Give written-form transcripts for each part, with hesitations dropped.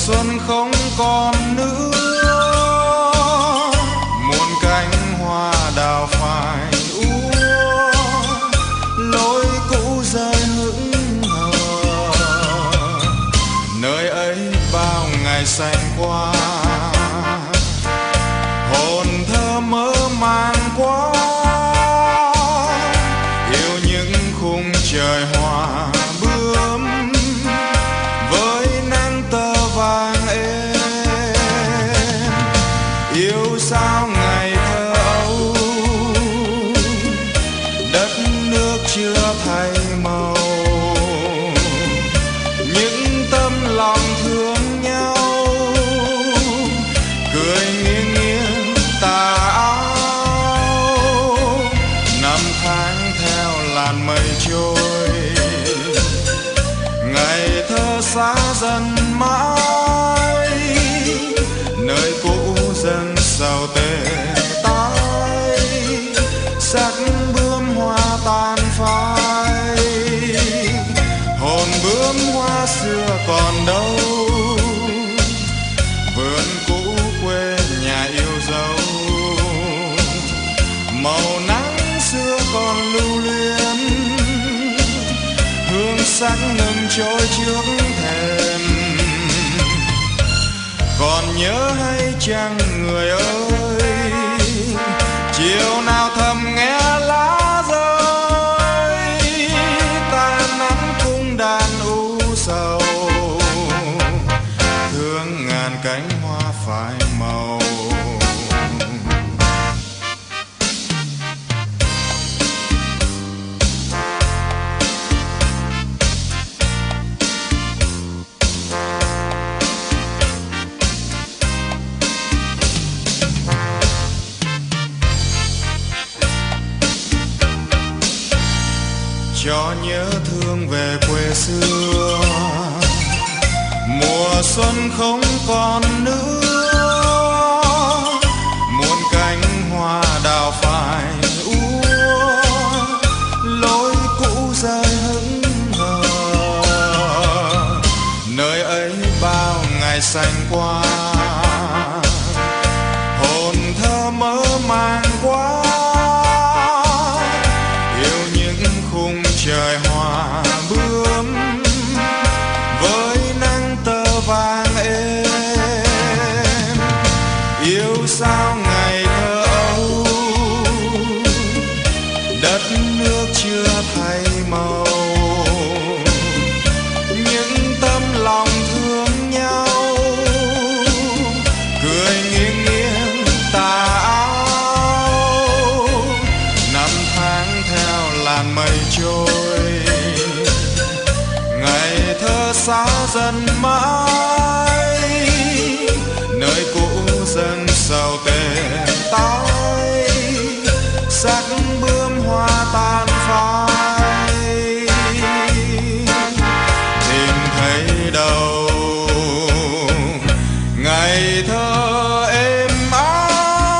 xuân không còn nữa, muôn cánh hoa đào phai úa, lối cũ rơi hững hờ. Nơi ấy bao ngày xanh qua, hồn thơ mơ màng quá, yêu những khung trời hoa bướm với nắng tơ vàng êm. Yêu sao ngày thơ ấu, đất nước chưa thay màu, những tấm lòng thương nhau cười nghiêng nghiêng tà áo. Năm tháng theo làn mây trôi, ngày thơ xa dần mãi, nơi cũ dần sầu tê tái, sắc bướm hoa tàn phai. Hồn bướm hoa xưa còn đâu, vườn cũ quê nhà yêu dấu, màu nắng xưa còn lưu luyến, hương sắc ngừng trôi trước thềm. Còn nhớ hay chăng người ơi, chiều nào thầm nghe lá rơi, ta nắm cung đàn u sầu, thương ngàn cánh hoa phai màu. Cho nhớ thương về quê xưa, mùa xuân không còn nữa, muôn cánh hoa đào phai úa, lối cũ rơi hững hờ. Nơi ấy bao ngày xanh qua, hồn thơ mơ màng quá, trời hoa bướm với nắng tơ vàng êm. Yêu sao ngày thơ ấu, đất nước chưa thay màu, những tấm lòng thương nhau cười nghiêng nghiêng tà áo. Năm tháng theo làn mây trôi, ngày thơ xa dần mãi, nơi cũ dần sầu tê tái, sắc bướm hoa tàn phai. Tìm thấy đâu ngày thơ êm ái.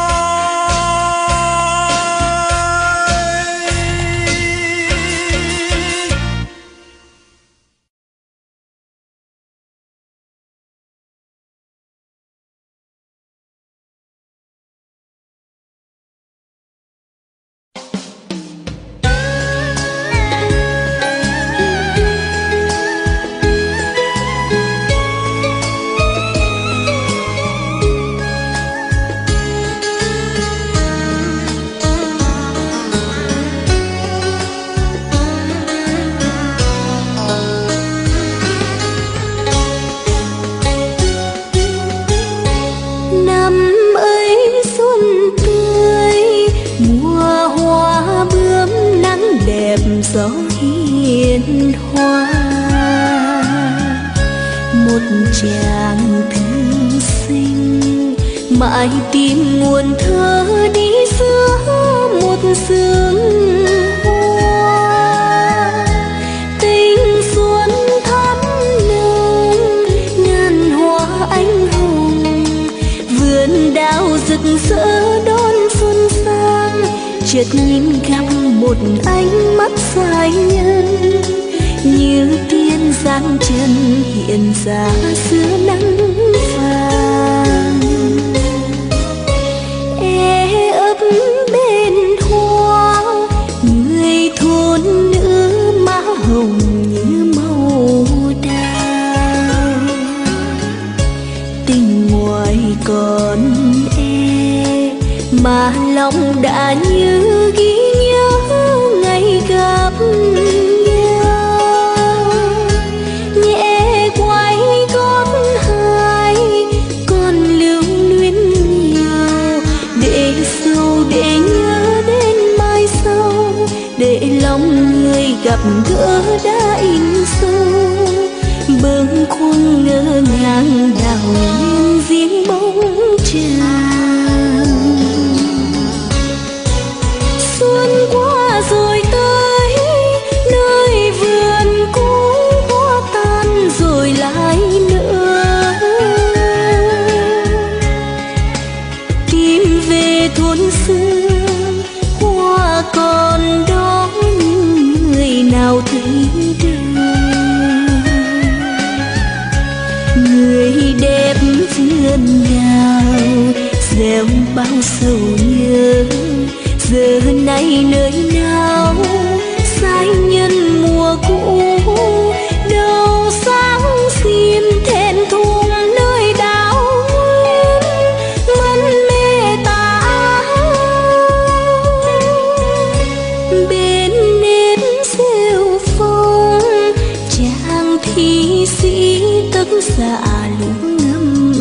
Gió hiền hoa, một chàng thư sinh mãi tìm nguồn thơ đi giữa một sương hoa. Tình xuân thắm nồng ngàn hoa anh hùng, vườn đào rực rỡ đón xuân sang. Chợt nhìn gặp một ánh mắt sai nhân như tia duyên dáng chân hiện ra giữa nắng vàng. E ấp bên hoa, người thôn nữ má hồng như màu đào. Tình ngoài còn e mà lòng đã như ghi nhớ ngày gặp nhau. Nhẹ quay gót hai còn lưu luyến nhiều, để sâu để nhớ đến mai sau, để lòng người gặp gỡ đã in sâu. Bâng khuâng ngỡ ngàng đào nguyên giếng bóng tràn. Xuân qua rồi tới nơi vườn cũ, hoa tan rồi lại nở. Tìm về thôn xưa, hoa còn đó nhưng người nào thấy đời. Người đẹp vườn đào gieo bao sầu nhớ, giờ này nơi nào sai nhân mùa cũ. Đâu sáng xiêm thẹn thùng nơi đảo nguyên, mân mê tà bên nếp rêu phong. Chàng thi sĩ tất dạ lũ ngâm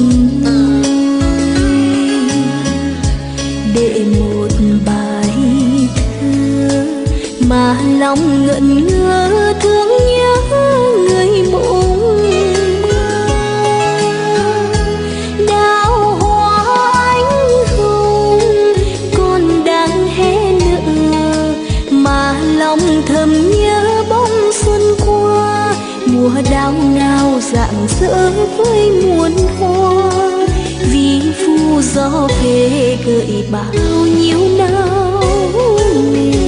để một bài thơ mà lòng ngẩn ngơ thương nhớ người bỗng đào hoa anh hùng còn đang hé nở, mà lòng thầm nhớ bóng xuân qua. Mùa đào nào rạng rỡ với muôn hoa, vì phu gió về gợi bao nhiêu nao nề.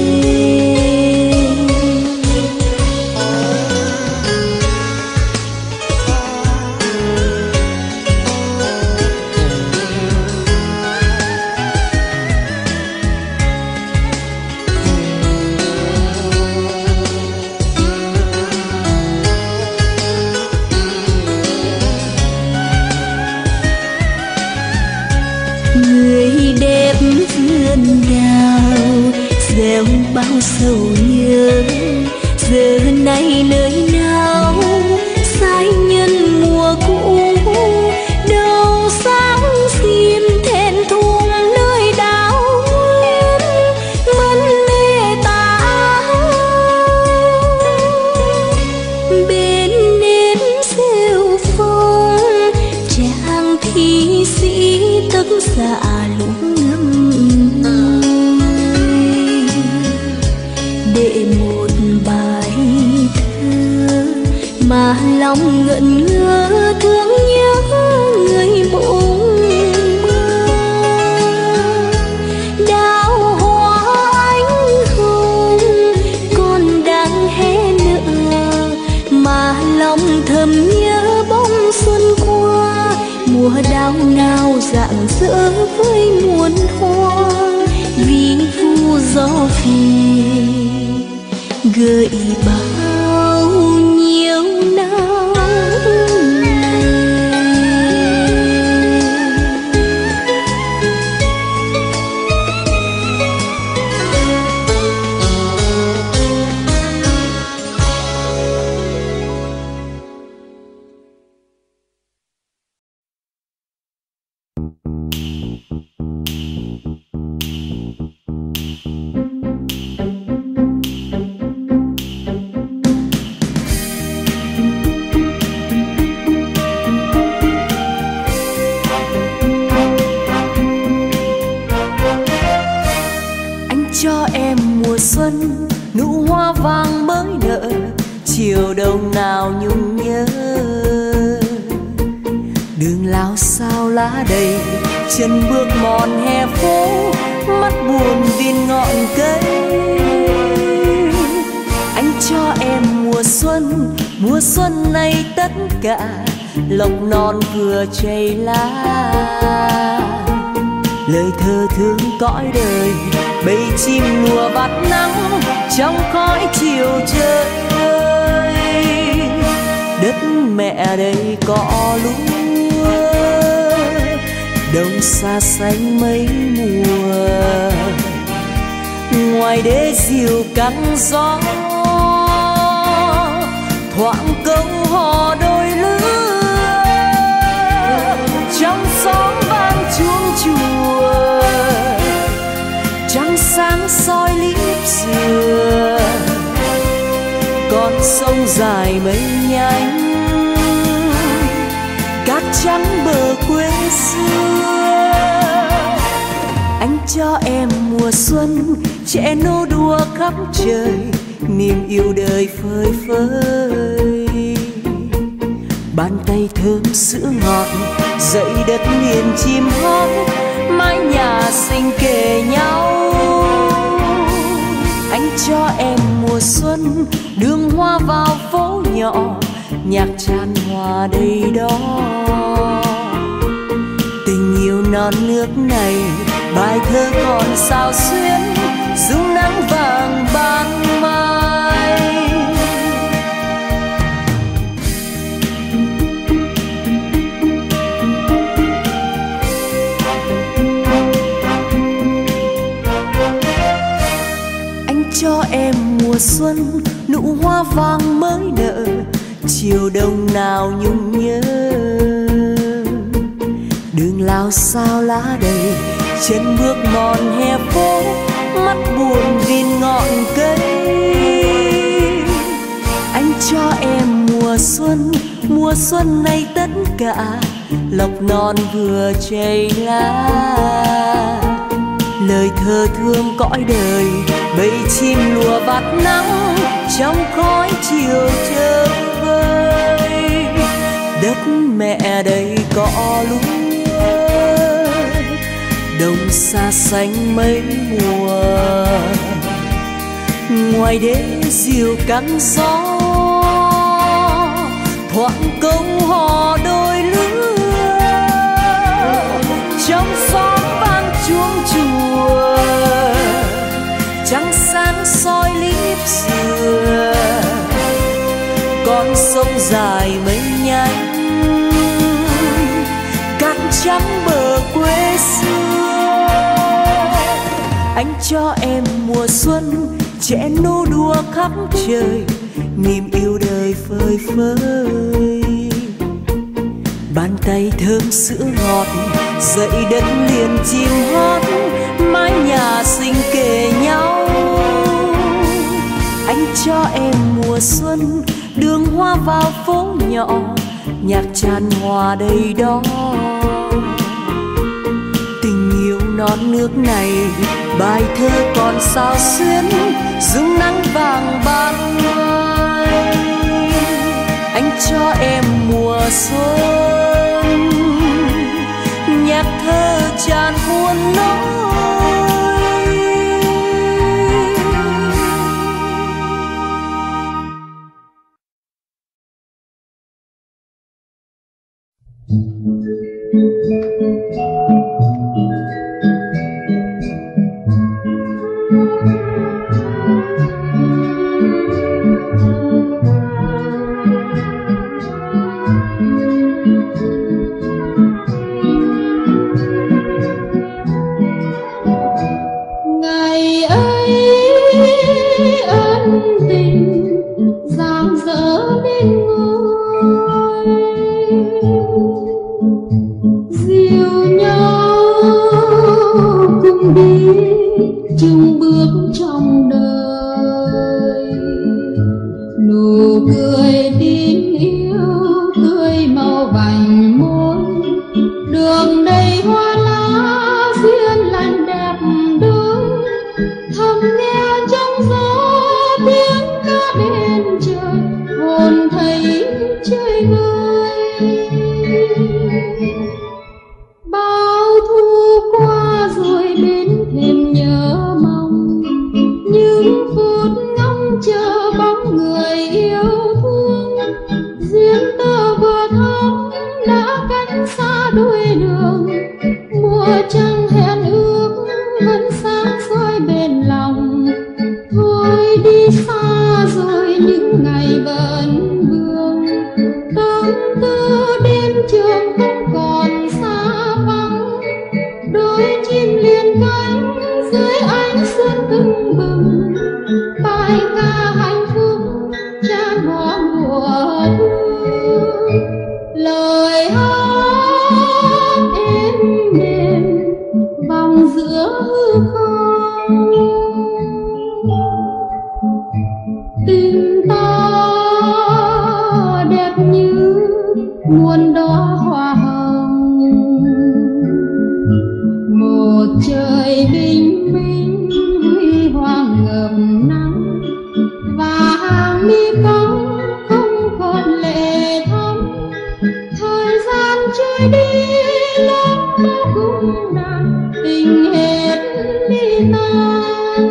Người đẹp vườn đào gieo bao sầu nhớ, giờ này nơi nào sai nhân mùa cũ. Đâu sáng xiêm thẹn thùng nơi đảo nguyên, mân mê tà bên nếp rêu phong. Chàng thi sĩ tất dạ lũ ngâm để một bài thơ mà lòng ngẩn ngơ thương nhớ người bỗng đào hoa anh hùng còn đang hé nở, mà lòng thầm nhớ bóng xuân qua. Mùa đào nào rạng rỡ với muôn hoa, vì vu gió về gợi bao nhiêu nao nề. xuân nụ hoa vàng mới nở, chiều đông nào nhung nhớ. Đường lao sao lá đầy, chân bước mòn hè phố, mắt buồn viên ngọn cây. Anh cho em mùa xuân Mùa xuân này tất cả lộc non vừa chảy lá, lời thơ thương cõi đời bầy chim lùa vắt nắng trong khói chiều trời. Đất mẹ đây cỏ lúa, đông xa xanh mấy mùa, ngoài đê diều cắn gió thoảng câu hò đôi lứa. Trong xóm vang chuông chùa, trăng sáng soi líp dừa, con sông dài mây nhanh, cát trắng bờ quê xưa. Anh cho em mùa xuân trẻ nô đùa khắp trời, niềm yêu đời phơi phới. Bàn tay thơm sữa ngọt dậy đất liền chim hót, mái nhà xinh kề nhau. Anh cho em mùa xuân đường hoa vào phố nhỏ, nhạc tràn hòa đầy đó. Tình yêu non nước này bài thơ còn sao xuyến, dung nắng vàng ban mai. Anh cho em mùa xuân nụ hoa vàng mới nở, chiều đông nào nhung nhớ. Đường lao sao lá đầy, chân bước mòn hè phố, mắt buồn vì ngọn cây. Anh cho em mùa xuân này tất cả lộc non vừa chảy lá, lời thơ thương cõi đời bầy chim lùa vắt nắng trong khói chiều chơi vơi. Đất mẹ đầy cỏ lúa, đông xa xanh mấy mùa, ngoài đê diều cắn gió thoảng câu hò đôi lứa. Trong xóm vang chuông chùa, trăng sáng soi líp dừa, con sông dài mây nhanh, cát trắng bờ quê xưa. Anh cho em mùa xuân trẻ nô đùa khắp trời, niềm yêu đời phơi phới. Bàn tay thơm sữa ngọt dậy đất liền chim hót, mái nhà xinh kề nhau. Anh cho em mùa xuân đường hoa vào phố nhỏ, nhạc tràn hòa đầy đó. Tình yêu non nước này bài thơ còn sao xuyến, dung nắng vàng ban mai. Anh cho em mùa xuân nhạc thơ tràn muôn nỗi. Bao thu qua rồi đến thêm dưới ánh sương tưng bừng, bài ca hạnh phúc chan hòa mùa thu. Lời hát êm đềm vòng giữa hư không, tình ta đẹp như muôn đóa hoa hồng. Một trời bình minh huy hoàng ngập nắng, và hàng mi cong không còn lệ thắm. Thời gian trôi đi lắm bao cung đàn, tình hết ly tan.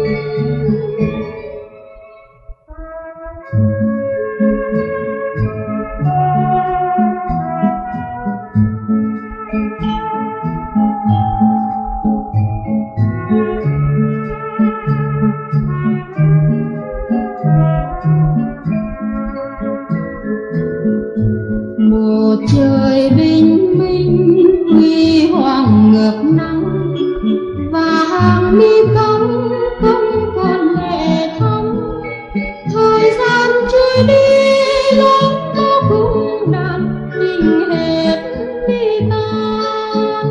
Một trời bình minh huy hoàng ngập nắng, và hàng mi cong không còn lệ thắm. Thời gian trôi đi lắm bao cung đàn, tình hết ly tan.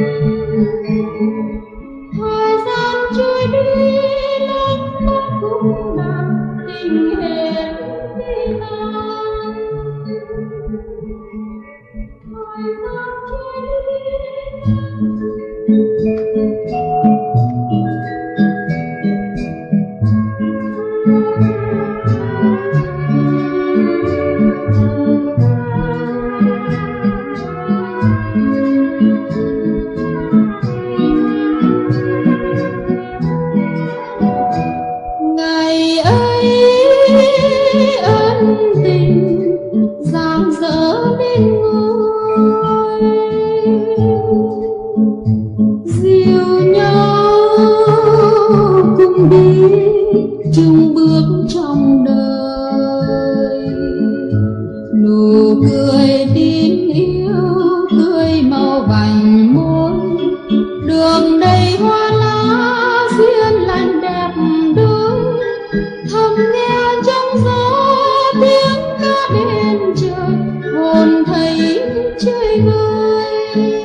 Thời gian trôi đi lắm bao cung đàn, tình hết ly tan. Thời gian trôi ngày ấy ân tình rạng rỡ bên ngôi, dìu nhau cùng đi chung bước trong đời. Nụ cười tin yêu tươi màu vành môi, đường đầy hoa lá duyên lành đẹp đôi. Thầm nghe trong gió tiếng ca đêm trời, hồn thấy chơi vơi.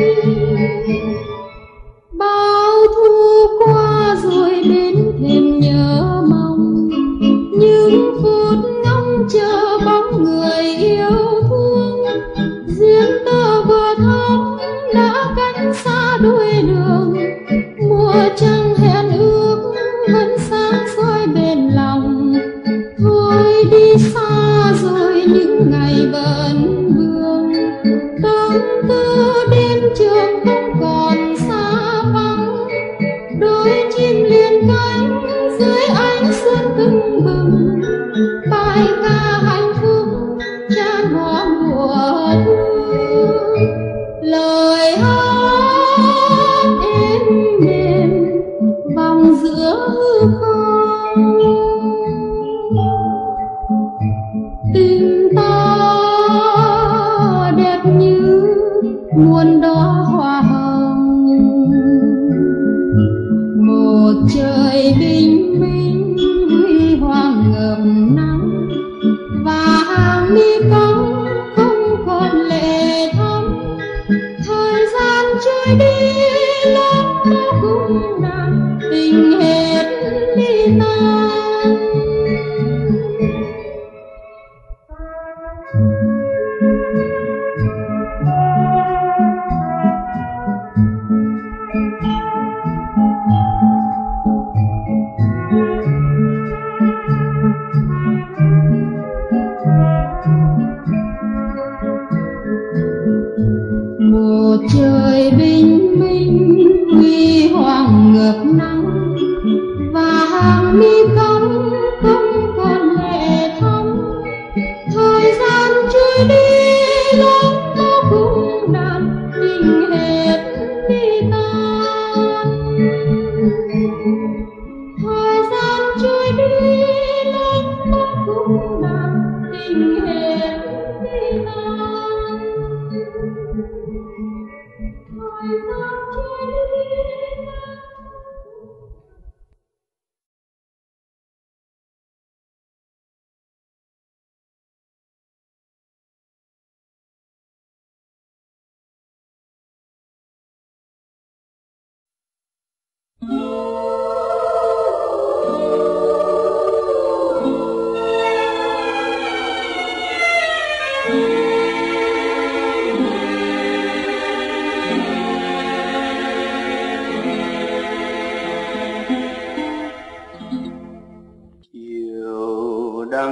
Bao thu qua rồi đến thêm nhớ mong, những phút ngóng chờ bóng người yêu thương. Duyên tơ vừa thắm đã cách xa đôi đường, mùa trăng hẹn ước vẫn sáng soi bên lòng. Thôi đi xa rồi những ngày bận vương, tâm tư đêm trường không còn xa vắng. Đôi chim liền cánh dưới ánh sương tưng bừng, bài ca hạnh phúc chan hòa mùa thu. Lời hát êm đềm vòng giữa hư không, tình ta đẹp như muôn đóa hoa hồng. Một trời bình minh huy hoàng ngập nắng, và hàng mi cong không còn lệ thắm. Thời gian trôi đi lắm bao cung đàn, tình hết ly tan. Một trời bình minh huy hoàng ngập nắng, và hàng mi cong không còn lệ thắm. Thời gian trôi đi lắm bao cung đàn, tình hết ly tan. Thời gian trôi đi lắm bao cung đàn, tình hết ly tan. Thời gian trôi đi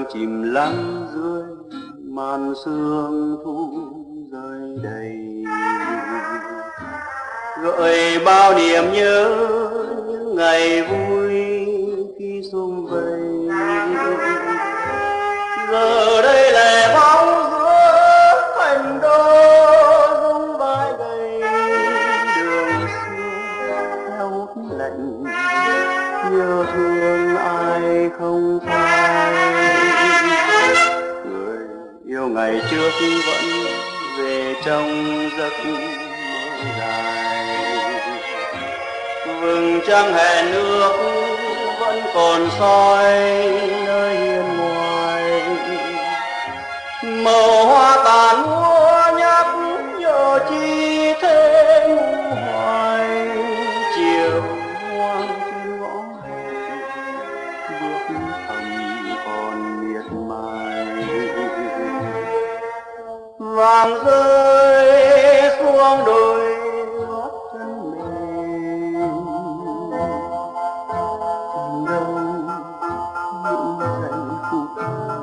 chìm lắng dưới màn sương thu rơi đầy, gợi bao niềm nhớ những ngày vui khi sum vầy. Giờ đây lẻ bóng giữa thành đô rung vai gầy, đường xưa theo hút lạnh nhớ thương ai không phai. Người yêu ngày trước vẫn về trong giấc mơ dài, vầng trăng hẹn nước vẫn còn soi nơi hiên ngoài. Màu hoa tàn úa nhắc nhớ chi thế ngu hoài, chiều ngoan trên ngõ hẹp bước thầm còn miệt mài. Vàng rơi xuống đôi gót chân mềm, đâu những giây phút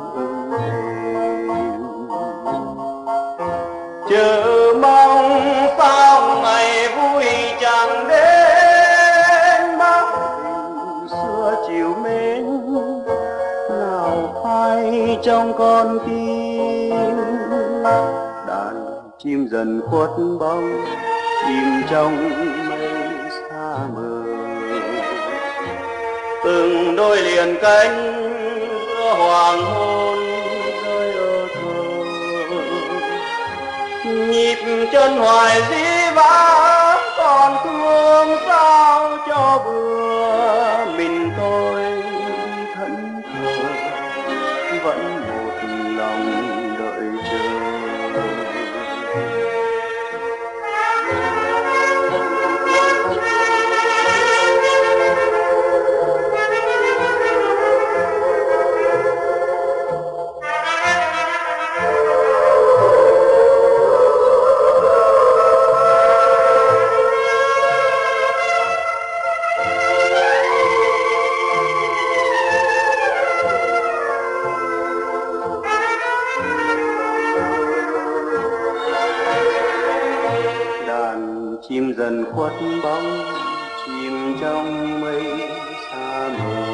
chờ mong sao ngày vui chẳng đến. Bác xưa chiều mến nào phai trong con tim, đàn chim dần khuất bóng chìm trong mây xa mờ. Từng đôi liền cánh giữa hoàng hôn rơi ở thơ, nhịp chân hoài dĩ vãng còn thương sao cho vừa. Mình tôi thẫn thờ vẫn một lòng đợi chờ. Chim dần khuất bóng chìm trong mây xa mờ,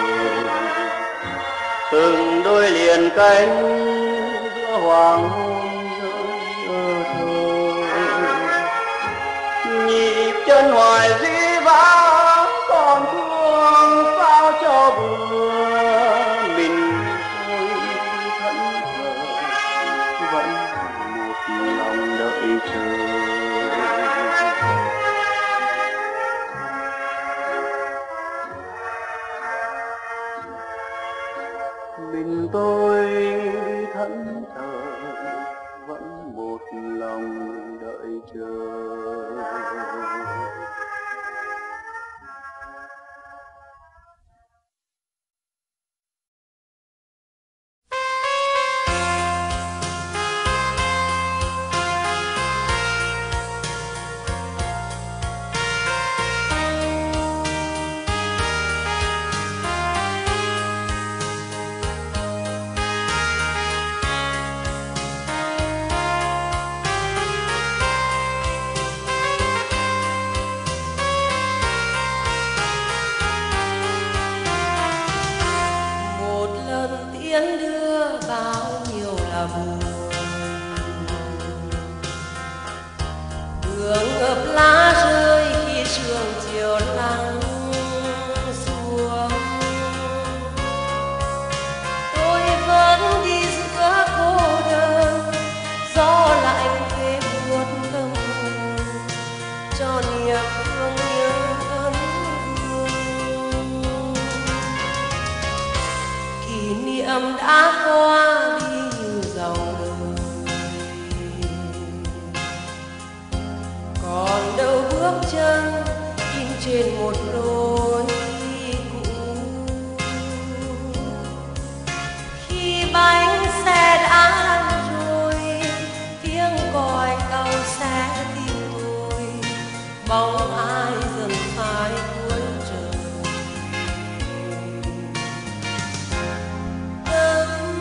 từng đôi liền cánh giữa hoàng hôn rơi ở thơ. Nhịp chân hoài dĩ vãng còn thương sao cho vừa. Mình tôi thẫn thờ vẫn một lòng đợi chờ. Mình tôi thẫn thờ vẫn một lòng đợi chờ. Đường ngập lá rơi khi sương chiều lắng xuống. Tôi vẫn đi giữa cô đơn, gió lạnh về buốt tâm hồn, cho niềm thương nhớ ân hương. Kỷ niệm đã qua đi như dòng đời, còn đâu bước chân in trên một lối cũ. Khi bánh xe đã rồi, tiếng còi tàu sẽ tìm tôi, bóng ai dần phai cuối trời.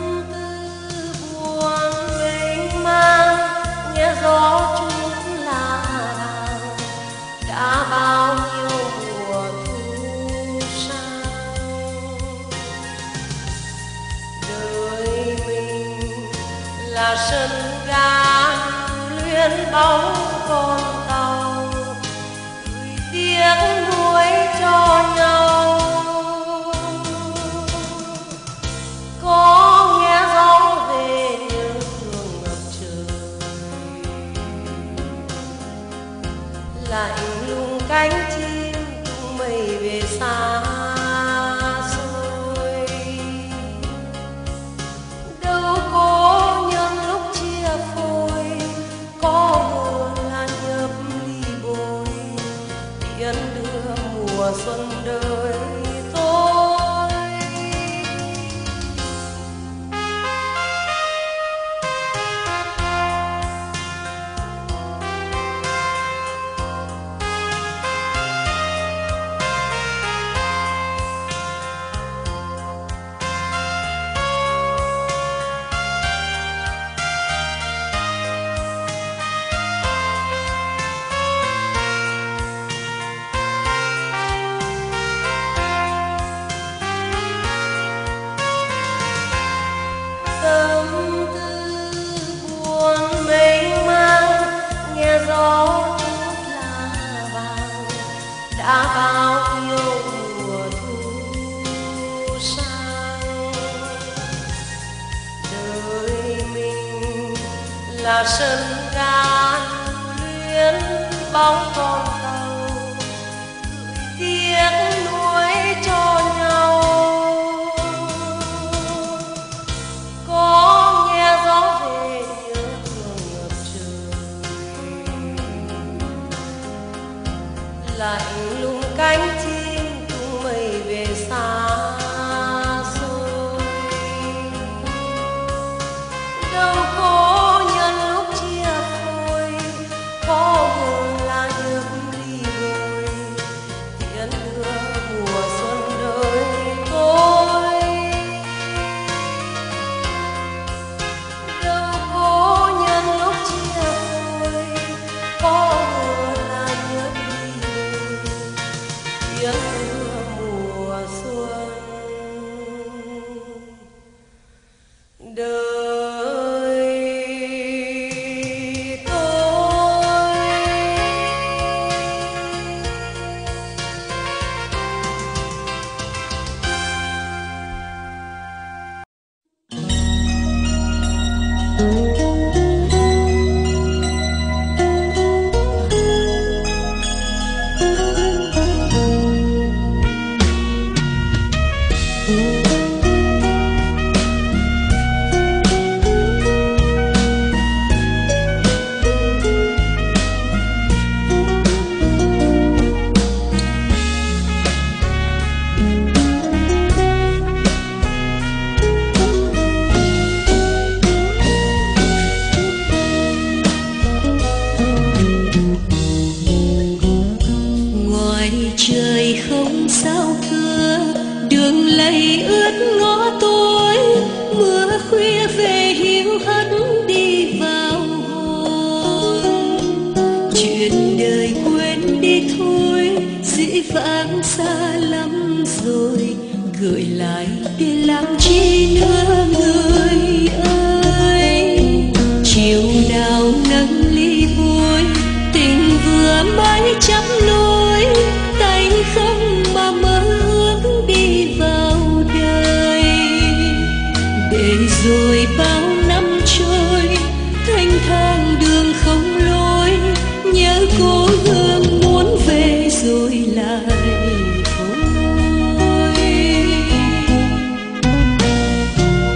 sân ga luyến bóng con tàu, gửi tiếng nuối cho nhau. Có nghe gió về nhớ thương ngập trời, lạnh lùng cánh chim tung mây về xa xôi. Đâu có nhân lúc chia phôi, có buồn là nhấp ly bôi, tiễn đưa mùa xuân đời tôi. Tâm tư buồn mênh mang, nghe gió chút lá vàng đã bao nhiêu mùa thu sang. Đời mình là sân ga luyến bóng con tàu, gửi tiếng nuối cho nhau. Có nghe gió về nhớ thương ngập trời, lạnh lùng cánh chim tung mây về xa xôi. Đâu có nhân lúc chia phôi, có buồn là nhấp ly bôi, tiễn đưa mùa xuân đời tôi. Đâu có nhân lúc chia phôi, có buồn là nhấp ly bôi, tiễn đưa mùa xuân đời tôi. Ngoài trời không sao cửa, đường lầy ướt ngõ tối, mưa khuya về hiu hắt đi vào hồn. Chuyện đời quên đi thôi, dĩ vãng xa lắm rồi, gửi lại để làm chi nữa người ơi. Chiều nào nâng ly vui, tình vừa mới chắp nối, tay không mà mơ ước đi vào đời. Để rồi bao năm trôi, thanh thang đường không lối, nhớ cố hương muốn về rồi lại thôi.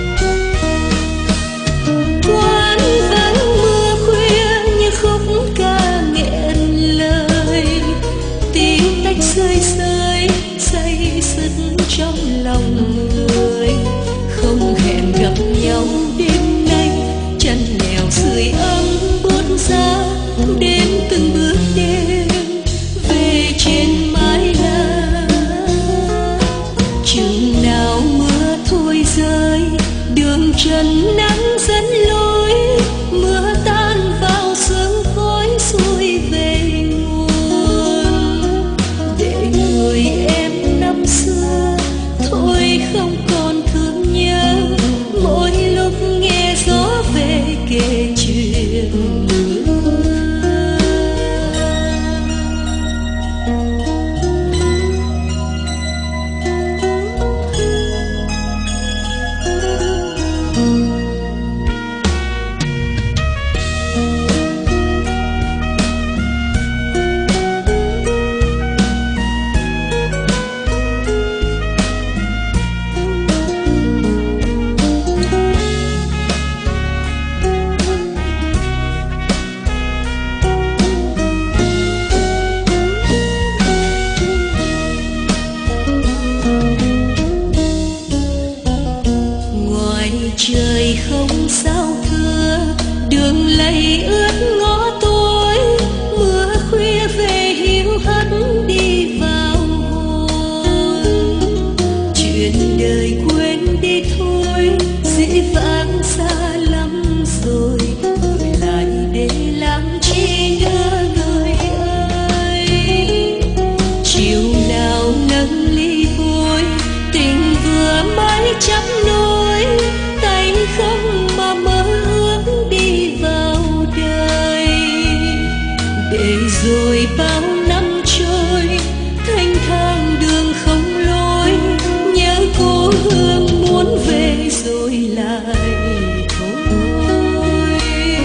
không sao thưa, đường lầy ướt ngõ tối, mưa khuya về hiu hắt đi vào hồn. Chuyện đời quên đi thôi, dĩ vãng xa lắm rồi, gửi lại để làm chi nữa người ơi. Chiều nào nâng ly vui, tình vừa mới chắp nối, tay không mà mơ ước đi vào đời. Để rồi bao năm trôi, thanh thang đường không lối, nhớ cố hương muốn về rồi lại thôi.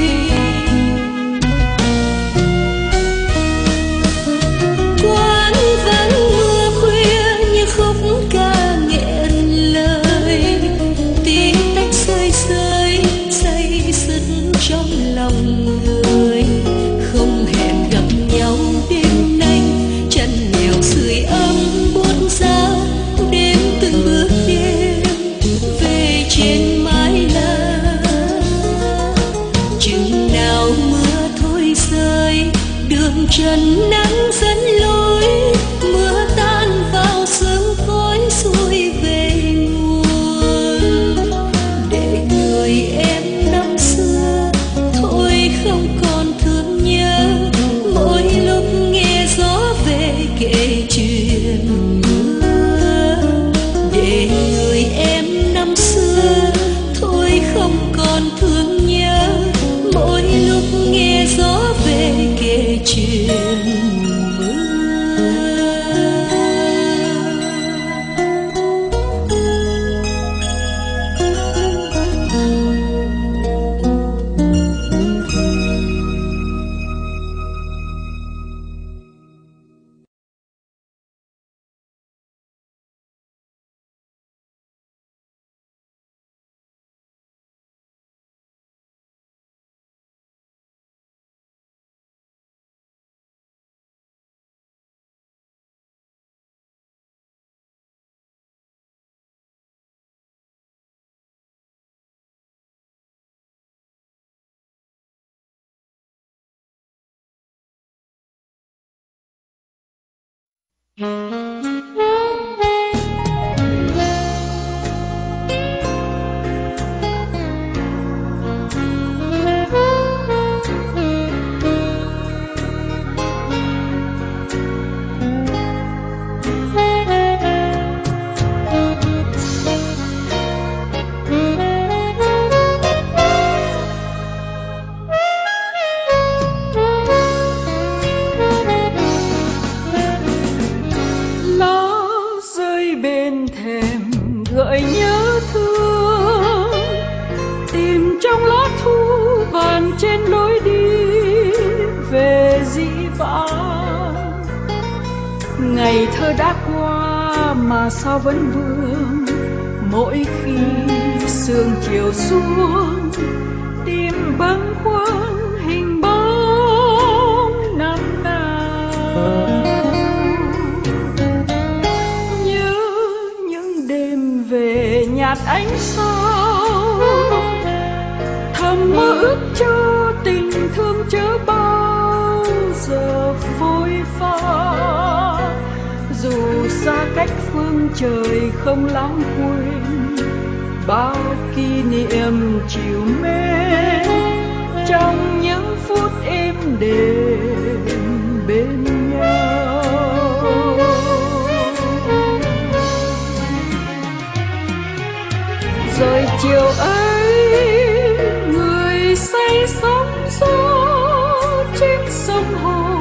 Quán vắng mưa khuya như khúc ca nghẹn lời, tiếng tách rơi rơi say sứt trong lòng người. Không hẹn gặp nhau đêm nay, chân nghèo sưởi ấm buốt giá, đêm từng bước đêm về trên mái lá. Chừng nào mưa thôi rơi, đường trần nắng dẫn lối, mưa tan vào sương khói xuôi về nguồn. Để người em năm xưa thôi không còn thương nhớ, mỗi lúc nghe gió về kể chuyện mưa. Để người em năm xưa thôi không còn thương nhớ, mỗi lúc nghe gió về kể chuyện mưa. gợi nhớ thương, tìm trong lá thu vàng trên lối đi về dĩ vãng. Ngày thơ đã qua mà sao vẫn vương, mỗi khi sương chiều xuống tim bâng khuâng hình bóng năm nào. Nhớ những đêm về nhạt ánh sao, thầm mơ ước cho tình thương chớ bao giờ phôi pha. Dù xa cách phương trời không lãng quên bao kỷ niệm chiều mến, trong những phút êm đềm bên nhau. Rồi chiều ấy người say sóng gió trên sông Hồ,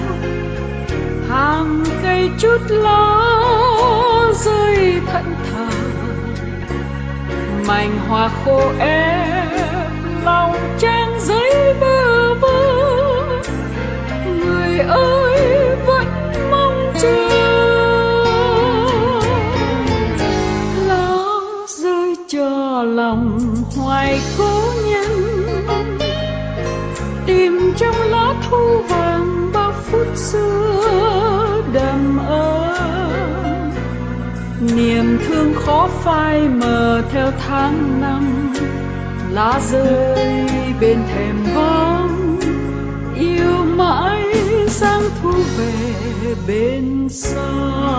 hàng cây chút lá rơi thẫn thờ, mảnh hoa khô ép lòng trang giấy bơ vơ. Người ơi vẫn mong chờ, lá rơi cho lòng hoài cố nhân, tìm trong lá thu vàng bao phút xưa đầm ấm. Niềm thương khó phai mờ theo tháng năm, lá rơi bên thềm vắng, yêu mãi sáng thu về bên xa.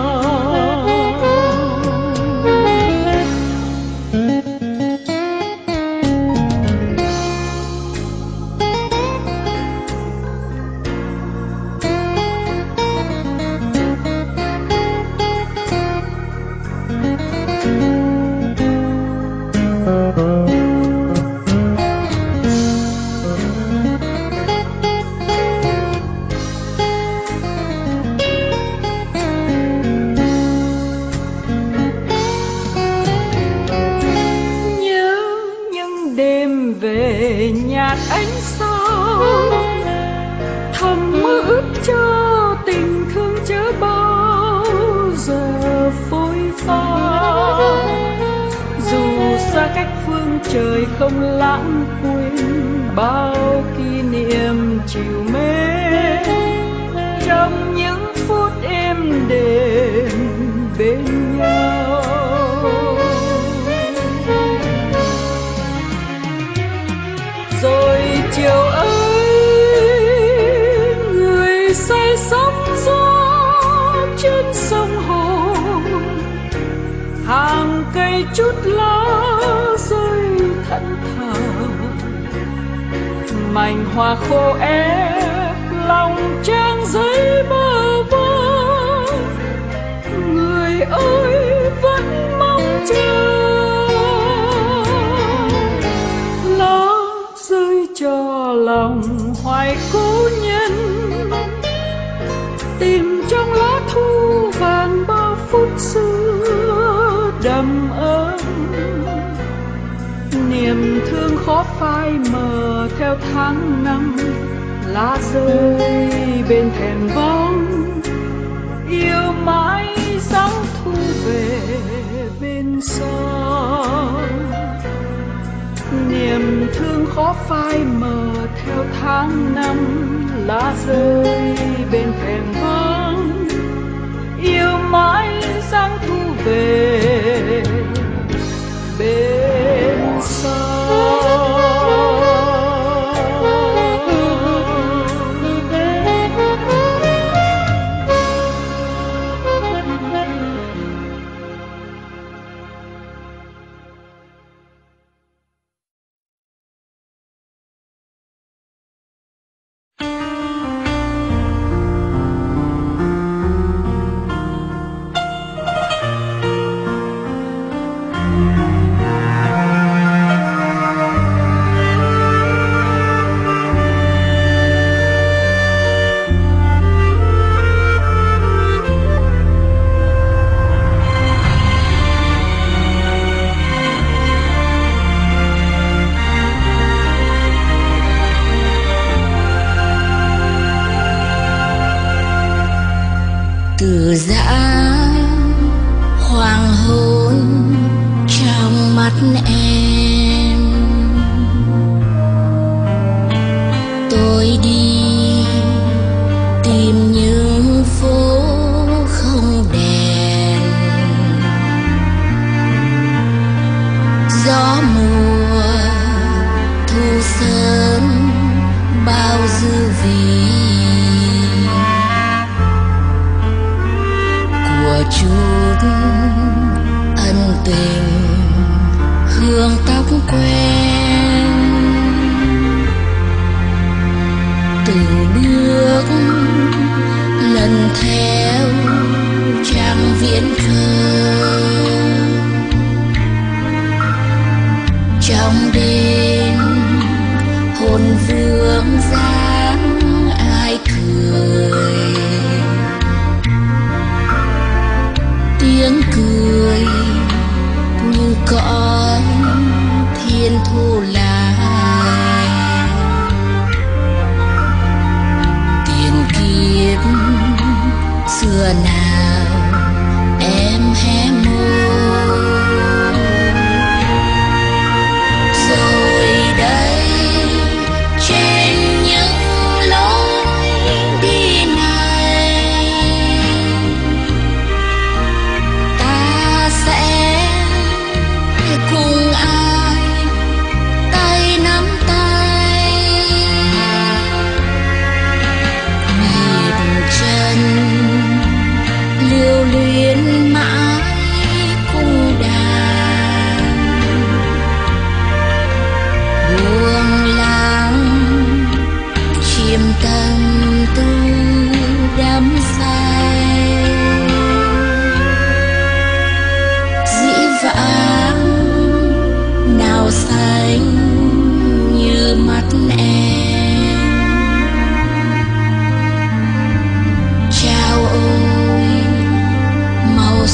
Nhạt ánh sao thầm mơ ước cho tình thương chớ bao giờ phôi pha. Dù xa cách phương trời không lãng quên bao kỷ niệm chiều mến, trong những phút êm đềm bên nhau. Rồi chiều ấy người say sóng gió trên sông Hồ, hàng cây chút lá rơi thẫn thờ, mảnh hoa khô ép lòng trang giấy bơ vơ. Người ơi vẫn mong chờ cho lòng hoài cố nhân, tìm trong lá thu vàng bao phút xưa đầm ấm. Niềm thương khó phai mờ theo tháng năm, lá rơi bên thềm vắng, yêu mãi sáng thu về bên xa. Niềm thương khó phai mờ theo tháng năm, lá rơi bên thềm vắng, yêu mãi sáng thu về bên xa. Từ giã hoàng hôn trong mắt em, tôi đi tìm những phố không đèn. Gió mùa thu sớm bao dư vị chút ân tình, hương tóc quen. Từng bước lần theo trang viễn khơi, trong đêm hồn vương dáng ai cười. Tiếng cười như cõi thiên thu lại, tiền kiếp xưa nào em hé môi. Rồi đây trên những lối đi này, ta sẽ cùng ai, ta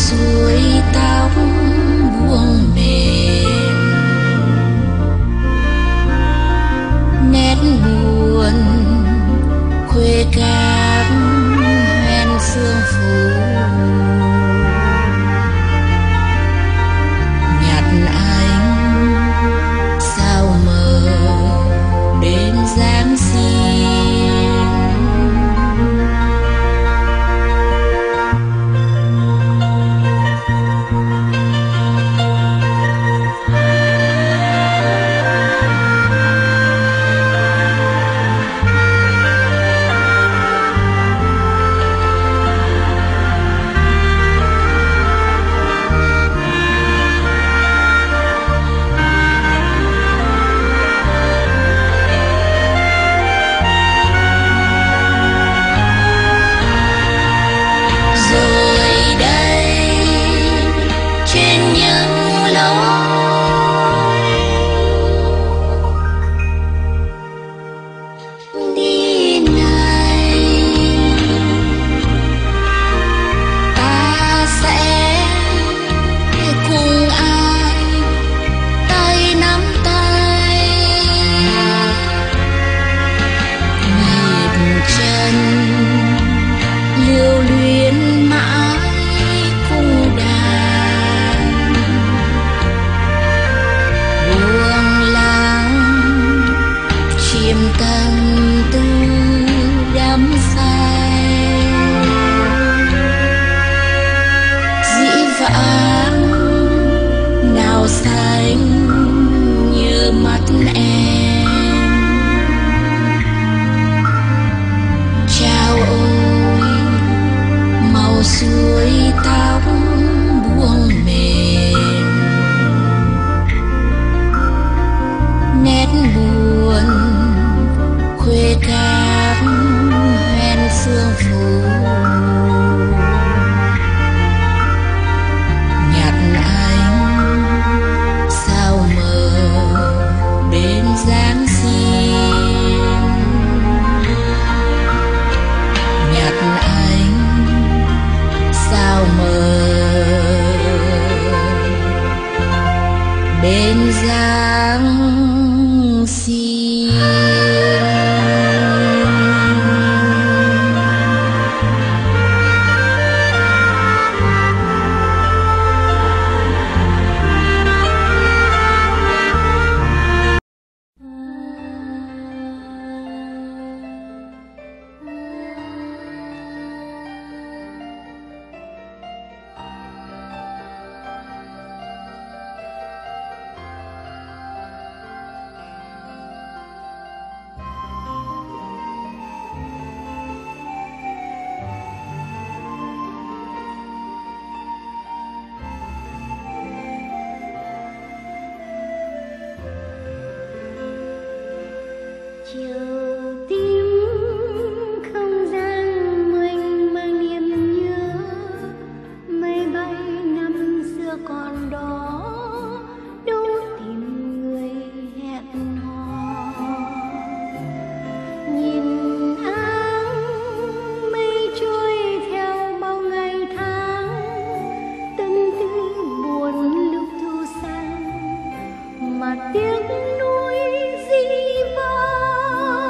suối tóc buông mềm, nét buồn khuê các hoen phương phủ, nhặt ánh sao mờ đến Giáng sinh. Suối tóc buông mềm, nét buồn khuê các hoen phương phủ, nhặt ánh sao mờ đến Giáng sinh, nhặt ánh sao mờ bên Giáng sinh. Chiều tím không gian mênh mang niềm nhớ, mây bay năm xưa còn đó đâu tìm người hẹn hò. Nhìn áng mây trôi theo bao ngày tháng, tâm tư buồn lúc thu sang mà tiếc nuối dĩ vãng.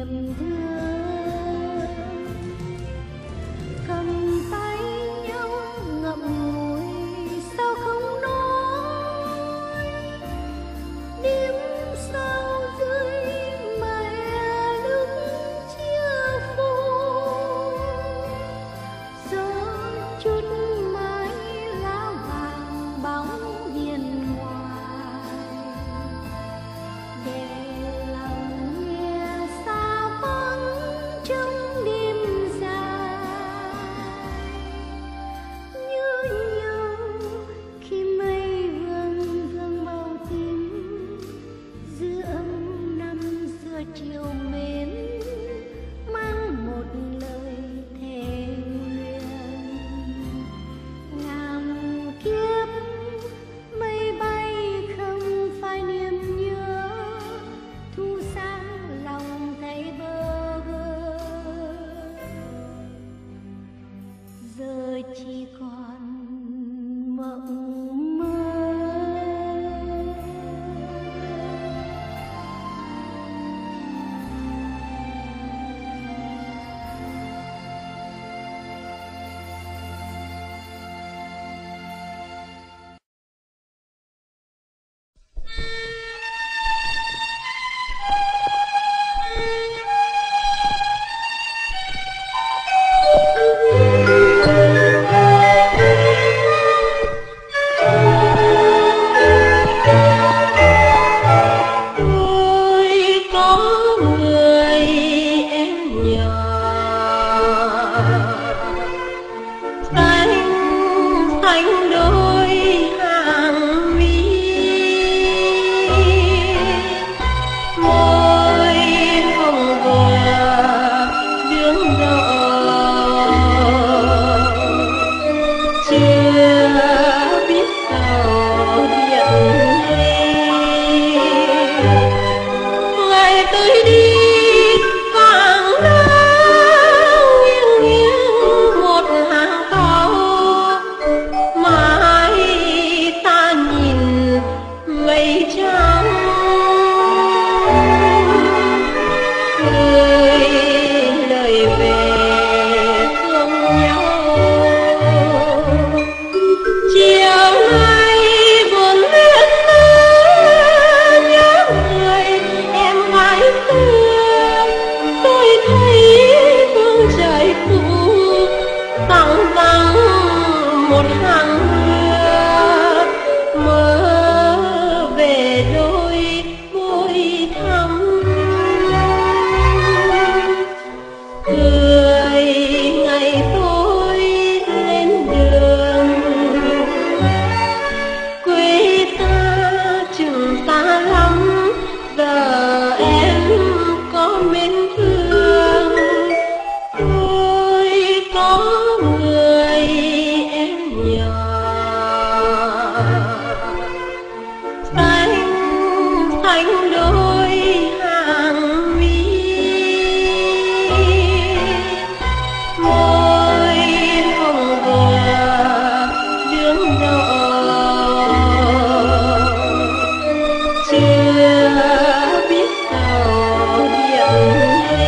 niềm thương. Cầm tay nhau ngậm ngùi sao không nói, đêm sao dưới mây lúc chia phôi, gió chút mái lá vàng bóng hiền ngoài, để lòng nghe xa vắng trong đêm dài. Nhớ nhau khi mây vương vương màu tím, giữa ấm năm giữa chiều mến, mang một lời thề nguyện. Ngàn kiếp mây bay không phai niềm nhớ, thu sáng lòng thấy bơ vơ. Giờ chỉ còn mộng mơ. Tôi có người em nhỏ, xanh xanh đôi hàng mi, môi hồng vừa đứng đỏ, chưa biết tàu điện ngày tới đi vàng lá nghiêng nghiêng một hàng tàu, mãi ta nhìn mây trắng cười lời về thương nhau. Chiều nay buồn biết nhớ người em gái xưa, tôi thấy phương trời cũ tặng vắng một hàng mưa, mơ về đôi môi thắm, cười ngày tôi lên đường. Quê ta chừng xa lắm, giờ em có mến thương. Tôi có người em nhỏ, xanh xanh đôi hàng mi, môi hồng vừa đứng đỏ, chưa biết tàu điện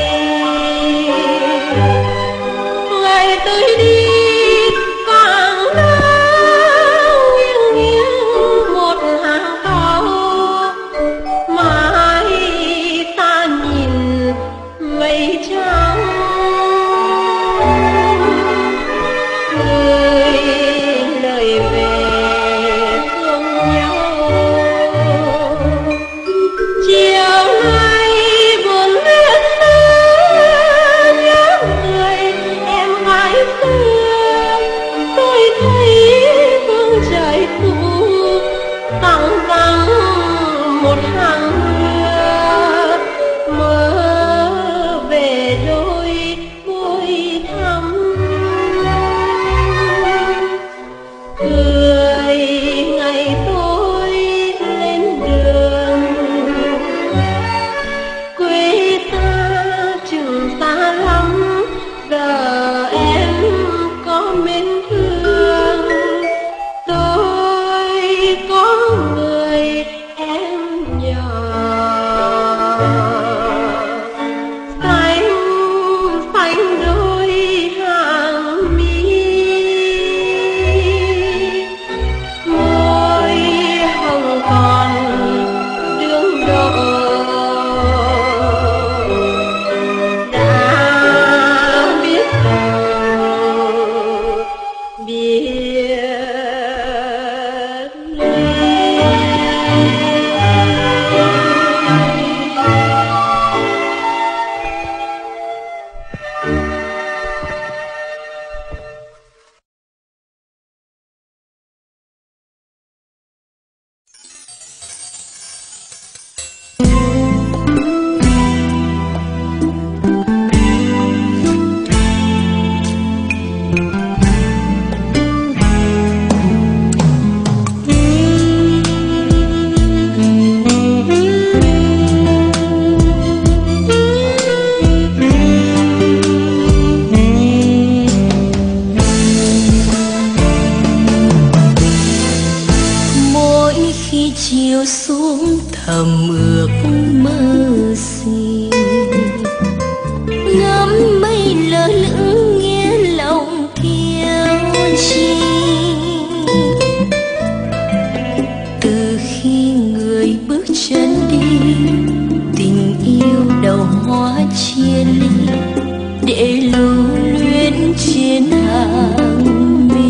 để lưu luyến trên hàng mi.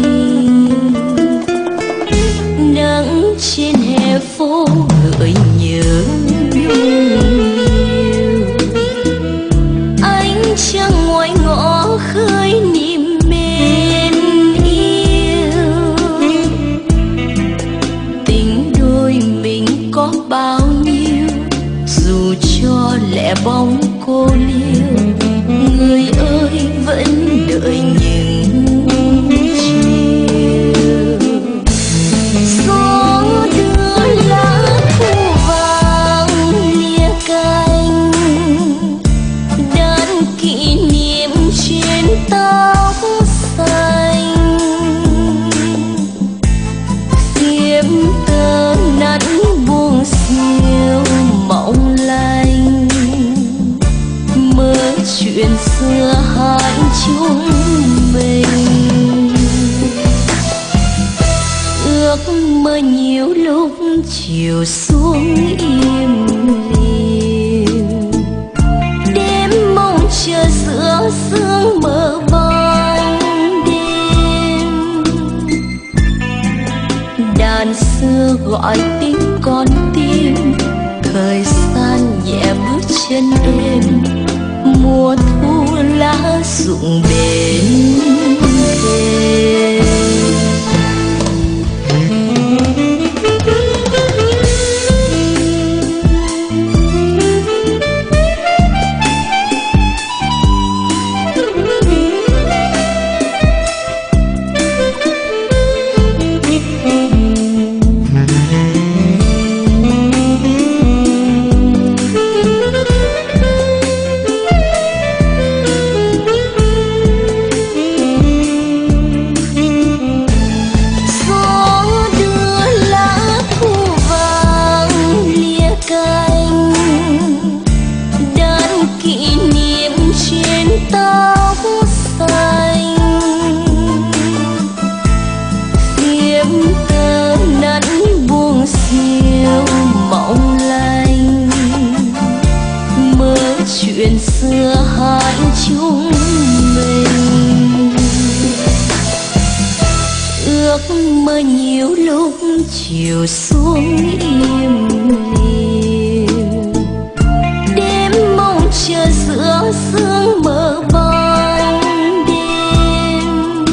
Nắng trên hè phố gợi nhớ nhiều, ánh trăng ngoài ngõ khơi niềm mến yêu. Tình đôi mình có bao nhiêu, dù cho lẻ bóng cô liêu, người ơi vẫn đợi những chiều. Gió đưa lá thu vàng lìa cành, đan kỷ niệm trên tóc xanh. Phiếm tơ nắn buông xiêu mộng lành, mơ chuyện xưa hai chúng mình. Ước mơ nhiều lúc chiều xuống im lìm, đêm mong chờ giữa sương mờ ban đêm. Đàn xưa gọi tiếng con tim, thời gian nhẹ bước chân êm. Mùa thu lá rụng bên thềm. Chuyện xưa hai chúng mình. Ước mơ nhiều lúc chiều xuống im lìm, đêm mong chờ giữa sương mờ ban đêm.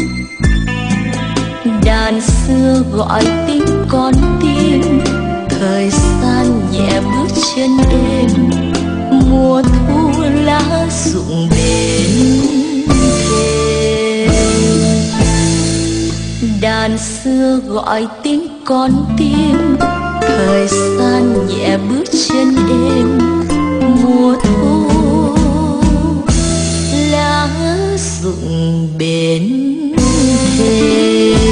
Đàn xưa gọi tiếng con tim, thời gian nhẹ bước chân êm. Mùa thu lá rụng bên thềm. Đàn xưa gọi tiếng con tim, thời gian nhẹ bước chân êm. Mùa thu lá rụng bên thềm.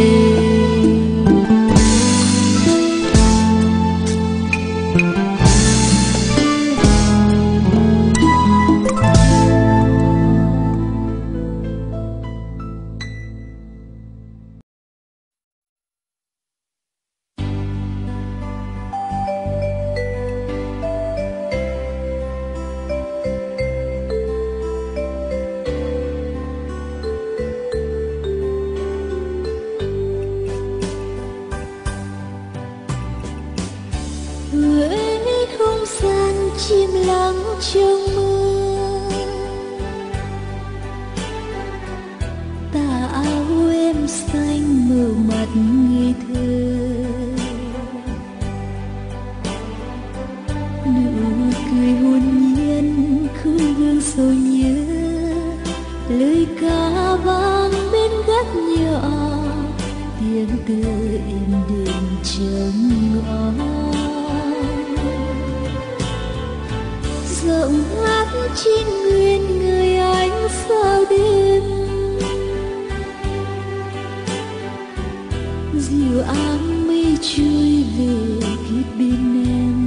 Chim lắng trong mưa, tà áo em xanh mờ mặt ngây thơ. Nụ cười hồn nhiên khương gương sầu nhớ, lời ca vang bên gác nhỏ, tiếng tơ êm đềm trong ngõ. Giọng hát trên nguyên người anh sao đêm, dịu áng mây trôi về kít bên em.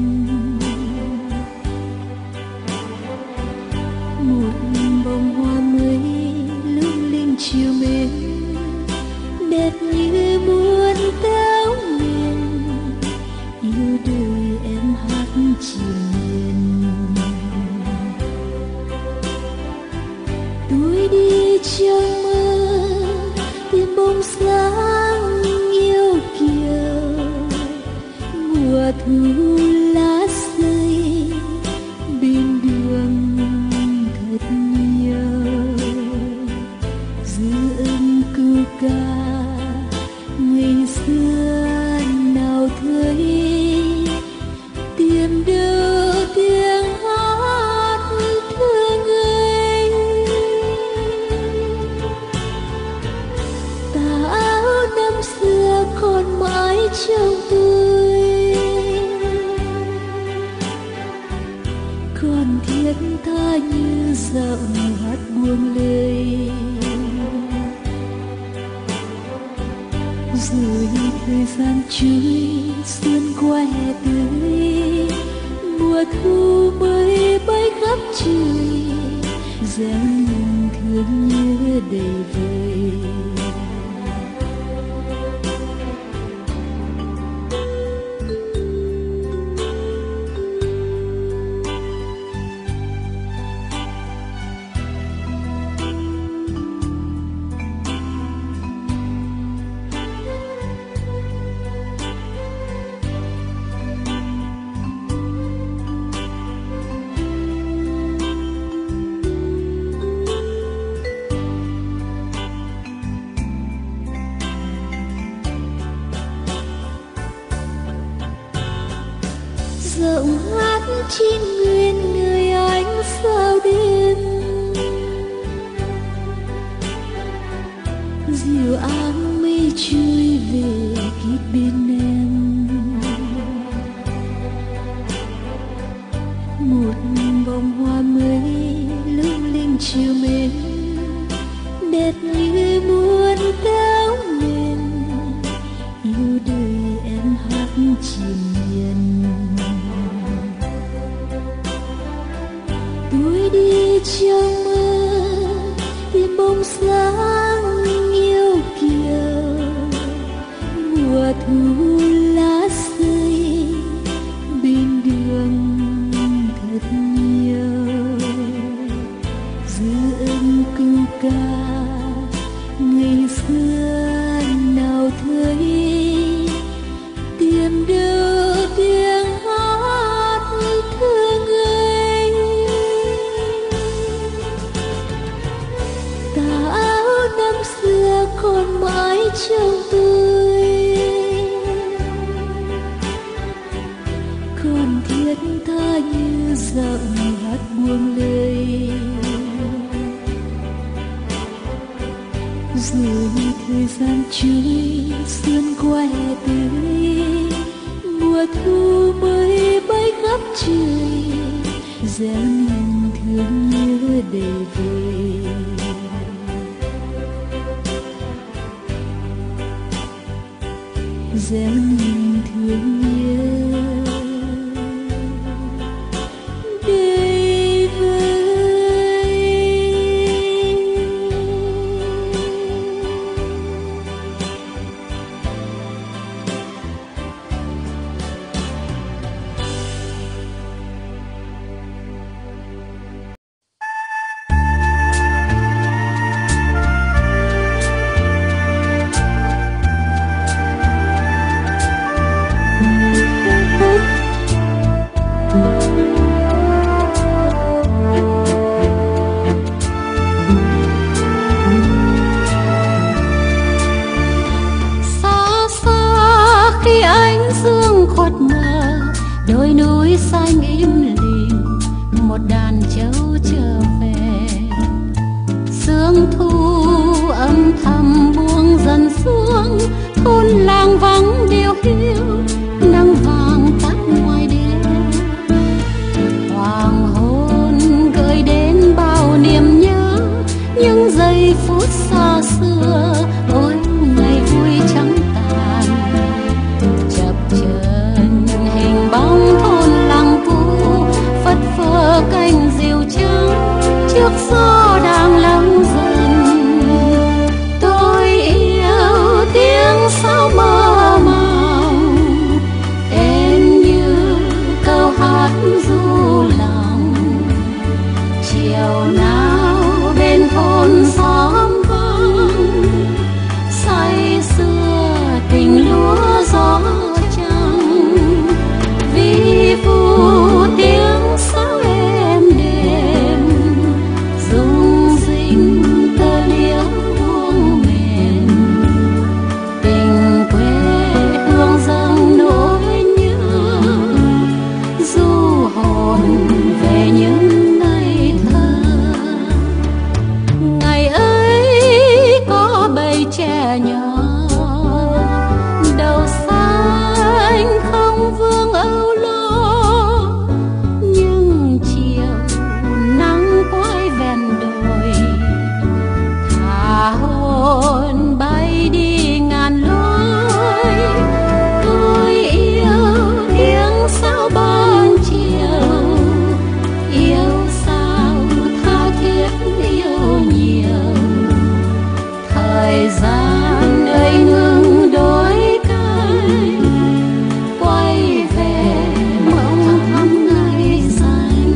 Một bông hoa mới lung linh chiều mến, đẹp như muôn táo miền. Yêu đời em hát chìm miền. tôi đi trong mơ tìm bóng sáng yêu kiều, mùa thu lá rơi bên đường thật nhiều, giữa âm câu ca ngày xưa nào thấy tìm đâu tiếng hát thương ấy. Tà áo năm xưa còn mãi trong tôi, còn thiết tha như giọng hát buông lời. Rồi thời gian trôi xuân qua hè tới, mùa thu mới bay khắp trời, gieo niềm thương nhớ đầy vơi. Giọng hát chim nguyên người ánh sao đêm, dịu áng mây trôi về kít bên em. Một bông hoa mới lung linh chiều mến, đẹp như muôn táo mềm, yêu đời em hát chìm miên. Tôi đi trong mơ tìm bóng sáng yêu kiều, mùa thu lá rơi bên đường thật nhiều, giữa âm câu ca ngày xưa nào thấy tìm đâu tiếng hát thương ấy. Tà áo năm xưa còn mãi trong tôi, còn thiết tha như giọng hát buông lời. Rồi thời gian trôi xuân qua hè tới, mùa thu mới bay khắp trời, gieo niềm thương nhớ đầy vơi. Gieo niềm thương nhớ đầy vơi. Đôi núi xanh im lìm, một đàn trâu trở về. Sương thu âm thầm buông dần xuống, thôn làng vắng điêu hiu, nắng vàng tắt ngoài đêm. Hoàng hôn gợi đến bao niềm nhớ, những giây phút xa xưa, ôi ngày vui trắng tàn. Chập chờn hình bóng thôn làng cũ, phất phơ cành diều trắng trước gió đang lắng dần. Tôi yêu tiếng sáo mơ màng, em như câu hát ru lòng. Chiều nào bên thôn xóm vắng, say sưa tình lúa gió trăng, vì phù tiếng sáo êm đềm, rung rinh tơ liễu buông mềm, tình quê hương dâng nỗi nhớ, du hồn về những ngày thơ. Ngày ấy có bầy trẻ nhỏ, đầu xanh không vương âu lo, nhưng chiều nắng quay ven đồi, thả hồn bay đi ngàn lối. Tôi yêu tiếng sáo ban chiều, yêu sao tha thiết yêu nhiều. Thời gian ơi ngừng đổi cánh, quay về mộng thắm ngày xanh.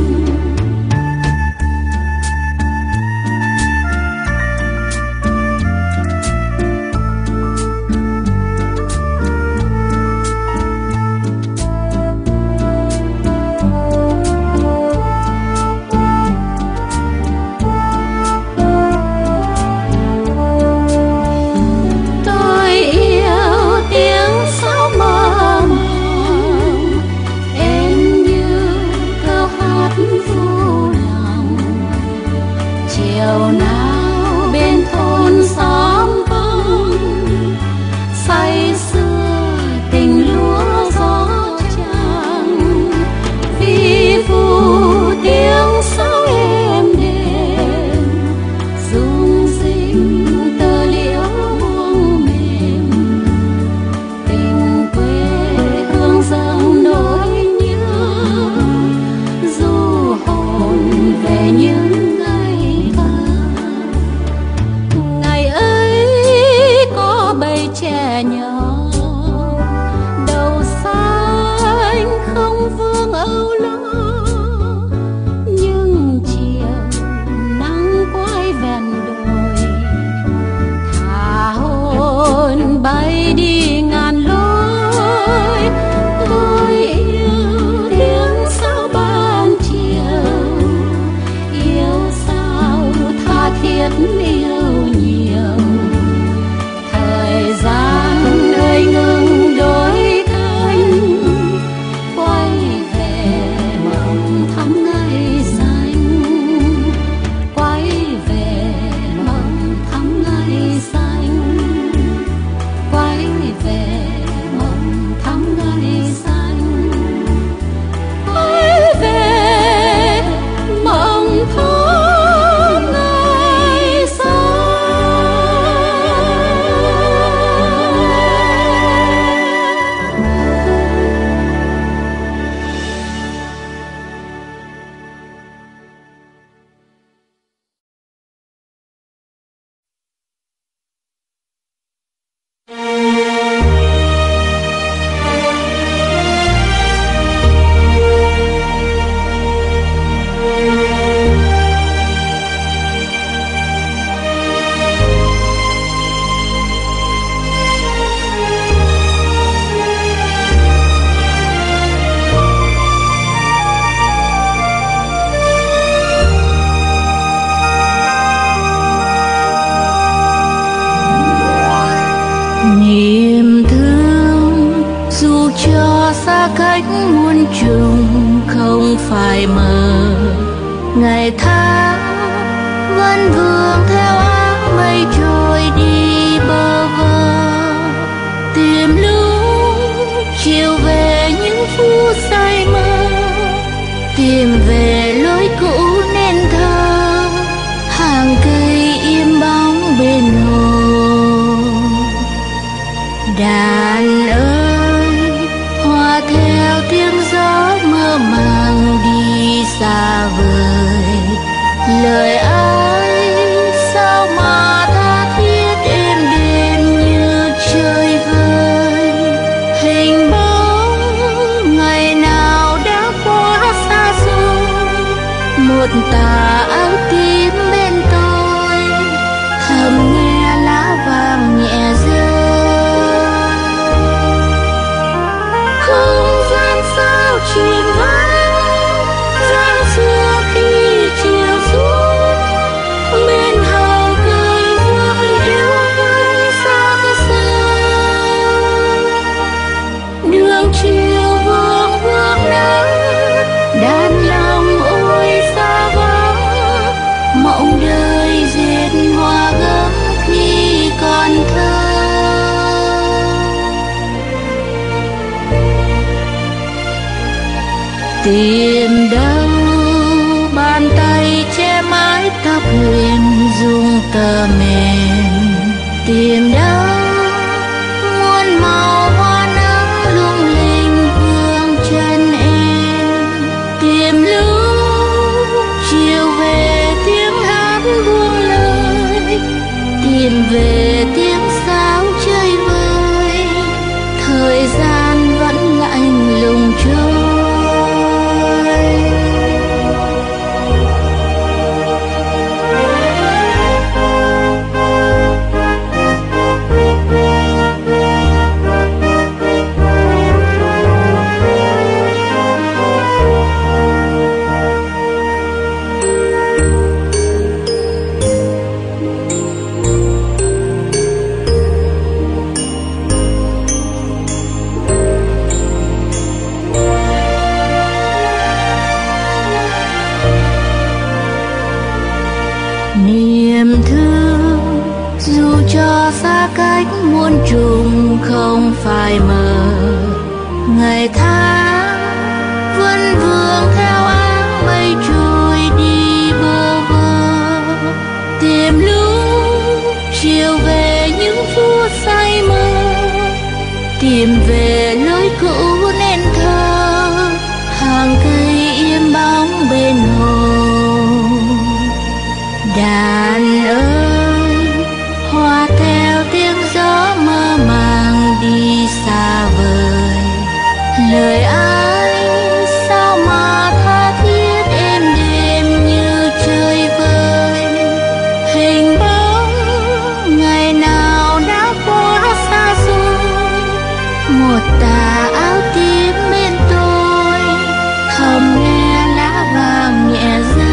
Tôi yêu tiếng sáo mơ màng, em như câu hát vui lòng. Chiều nào bên thôn xóm vắng, say sưa tình lúa gió trăng, vì phù tiếng sáo êm đềm, rung rinh tơ liễu buông mềm, tình quê hương dâng nỗi nhớ, du hồn về những ngày thơ. Ngày ấy có bầy trẻ nhỏ, đầu xanh không vương âu lo, nhưng chiều nắng quay ven đồi, thả hồn bay đi ngàn lối. Tôi yêu tiếng sáo ban chiều, yêu sao tha thiết yêu nhiều. Thời gian ơi ngừng đổi cánh, quay về mộng thắm ngày xanh, quay về mộng thắm ngày xanh, quay về mộng thắm ngày xanh, quay về mộng thắm ngày xanh. Niềm thương dù cho xa cách muôn trùng không phải mờ, ngày tháng vẫn vương theo áng mây trôi đi bơ vơ, tìm lúc chiều về những phút say mơ, tìm về lối cũ nên thơ, hàng cây im bóng bên hồ. Đàn ơi, hòa theo tiếng gió mơ màng đi xa vời, lời ai sao mà tha thiết êm đềm như trời vơi. Hình bóng ngày nào đã quá xa xôi, một tà áo tím bên tôi tìm đâu bàn tay che mái tóc huyền dung tơ mềm, tìm đâu muôn màu hoa nắng lung linh hương chân em, tìm lúc chiều về tiếng hát buông lời, tìm về tiếng sáo chơi vơi, thời gian vẫn lạnh lùng trôi. Niềm thương dù cho xa cách muôn trùng không phải mờ, ngày tháng vẫn vương theo áng mây trôi đi bơ vơ, tìm lúc chiều về những phút say mơ, tìm về lối cũ nên thơ, hàng cây im bóng bên hồ. Đàn ơi, hoa theo tiếng gió mơ màng đi xa vời, lời ai sao mà tha thiết êm đềm như chơi vơi, hình bóng ngày nào đã quá xa xôi, một tà áo tím bên tôi thầm nghe lá vàng nhẹ rơi.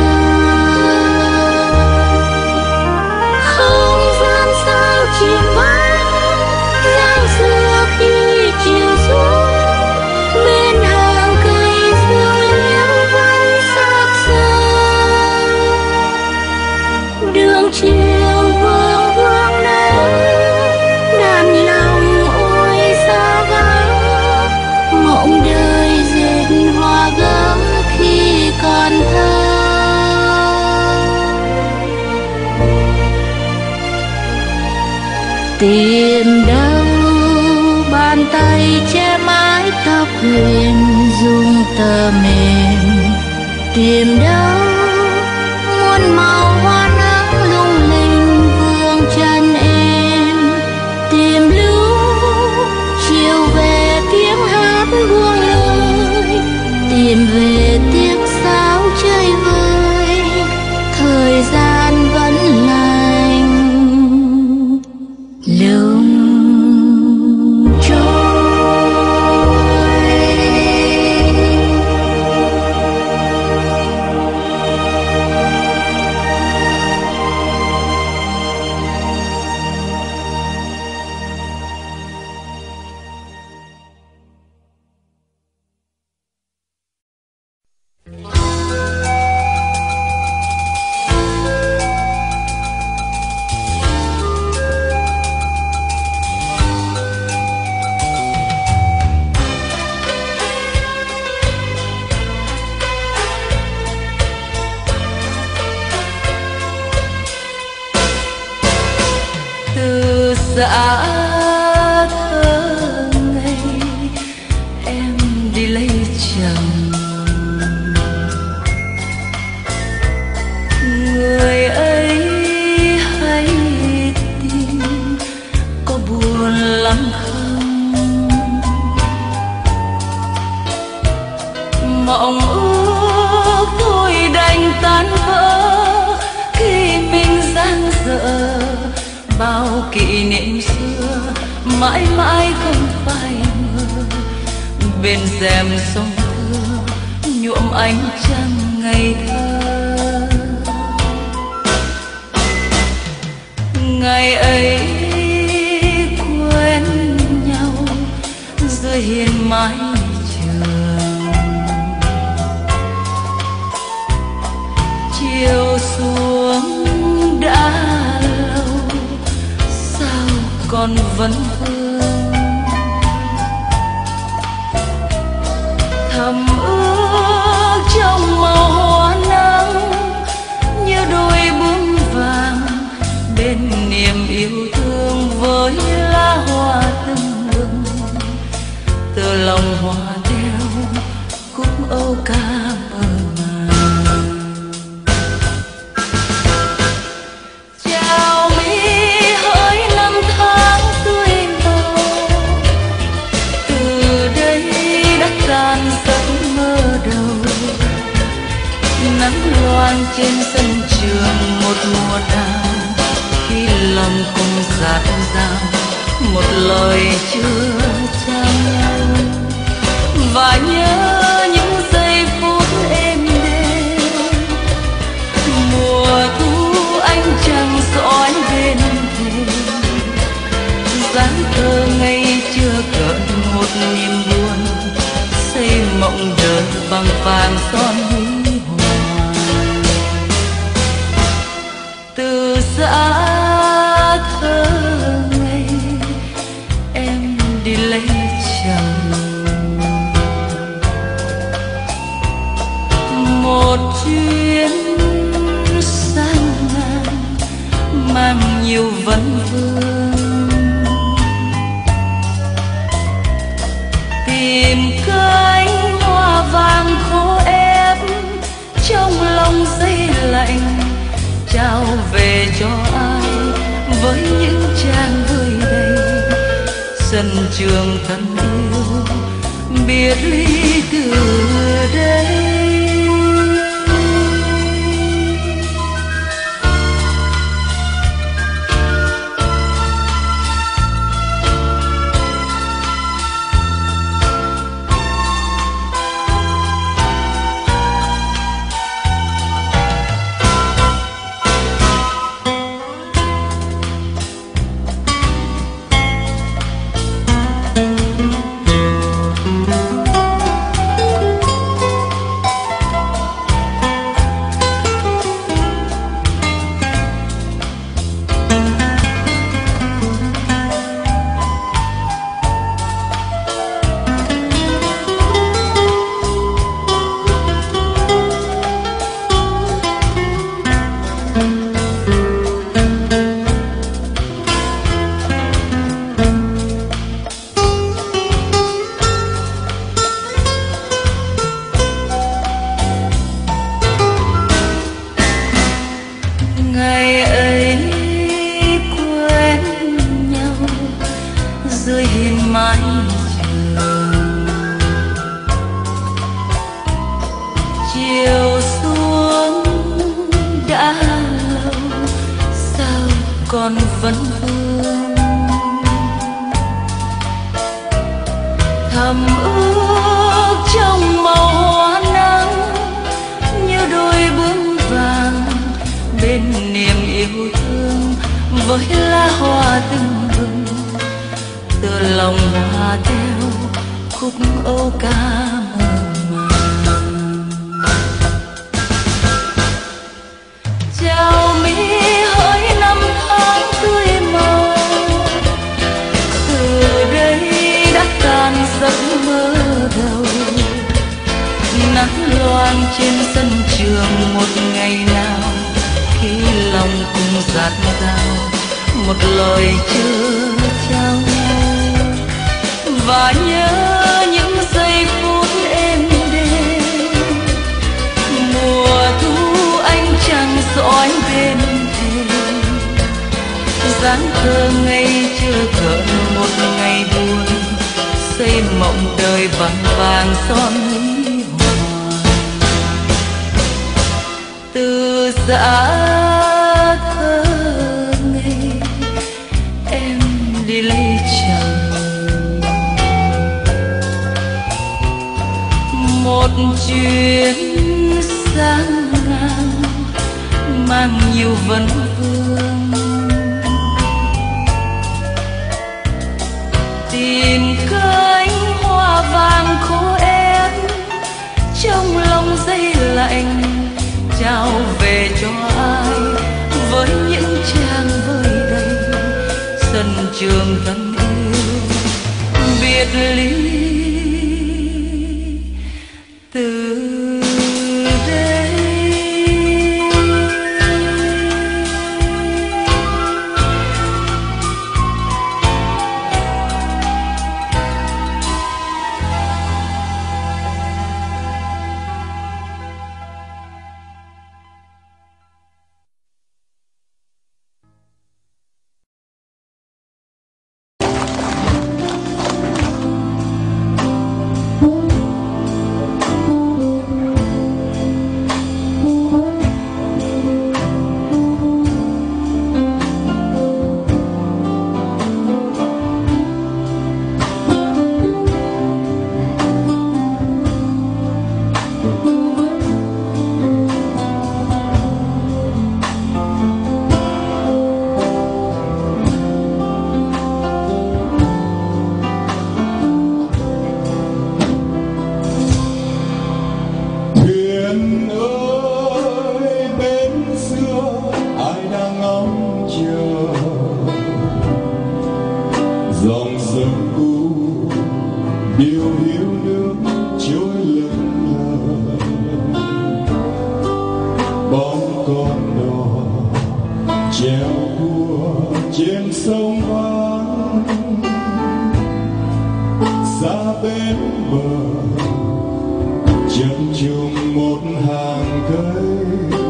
Chìm vắng dáng xưa khi chiều xuống, bên hàng cây dương liễu vẫn sắc sơ, đường chiều vương vương nắng, đàn lòng ôi xa vắng, mộng đời dệt hoa gấm khi còn thơ. Tìm đâu bàn tay che mái tóc huyền dung tơ mềm, tìm đâu muôn màu hoa nắng lung linh vương chân em, tìm lúc chiều về tiếng hát buông lời, tìm về tiếng sáo chơi vơi, thời gian vẫn lành lung trôi. Dạ thơ ngày em đi lấy chồng, người ấy hãy tìm có buồn lắm không, mộng ước tôi đành tan vỡ khi mình giang dở, bao kỷ niệm xưa mãi mãi không phai mờ, bên rèm sông thưa nhuộm ánh trăng ngày thơ. Ngày ấy quen nhau dưới hiên mái trường, chiều xuống đã còn vẫn vương, thầm ước loang trên sân trường một mùa nào, khi lòng cùng dạt dào một lời chưa trao nhau, và nhớ những giây phút êm đềm. Mùa thu anh chẳng dõi bên thềm, dáng thơ ngây chưa cợt một niềm buồn, xây mộng đời bằng vàng son huy hoàng. Từ giã thơ ngây em đi lấy chồng, một chuyến sang ngang mang nhiều vấn vương, tìm cánh hoa vàng khô ép trong lòng giây lạnh, trao về cho ai với những trang vui đầy. Sân trường thân yêu biệt ly từ đây. Ngày ấy quen nhau dưới hiên mái trường, chiều xuống đã lâu sao còn vẫn vương, thầm ước trong màu hoa nắng như đôi bướm vàng bên niềm yêu thương, với lá hoa tưng bừng từ lòng hoa theo khúc âu ca mơ màng. Chào mi hỡi năm tháng tươi màu, từ đây đã tan giấc mơ đầu. Nắng loang trên sân trường một ngày nào, khi lòng cùng dạt dào một lời chưa trao nhau, và nhớ những giây phút êm đềm. Mùa thu anh chẳng dõi bên thềm, dáng thơ ngây chưa cợt một ngày buồn, xây mộng đời bằng vàng son huy hoàng. Từ giã thơ ngây em đi lấy chồng, một chuyến sang ngang mang nhiều vấn vương, tìm cánh hoa vàng khô ép trong lòng giây lạnh, trao về cho ai với những trang vơi đầy. Sân trường thân yêu biệt ly từ đây. điều hiu nước trôi lững lờ, bóng con đò treo cua trên sông vắng, xa bên bờ chập trùng một hàng cây,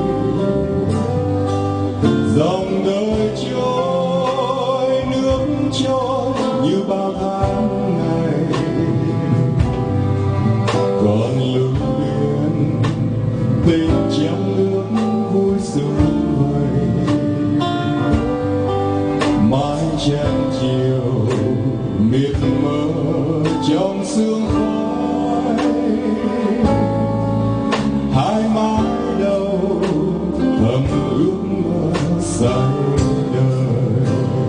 dòng đời trôi nước trôi như bao tháng ngày, còn lưu luyến tình trong nước vui sướng vầy, mái tranh chiều miệt mờ trong sương khói, hai má đầu thầm ước mơ say đời.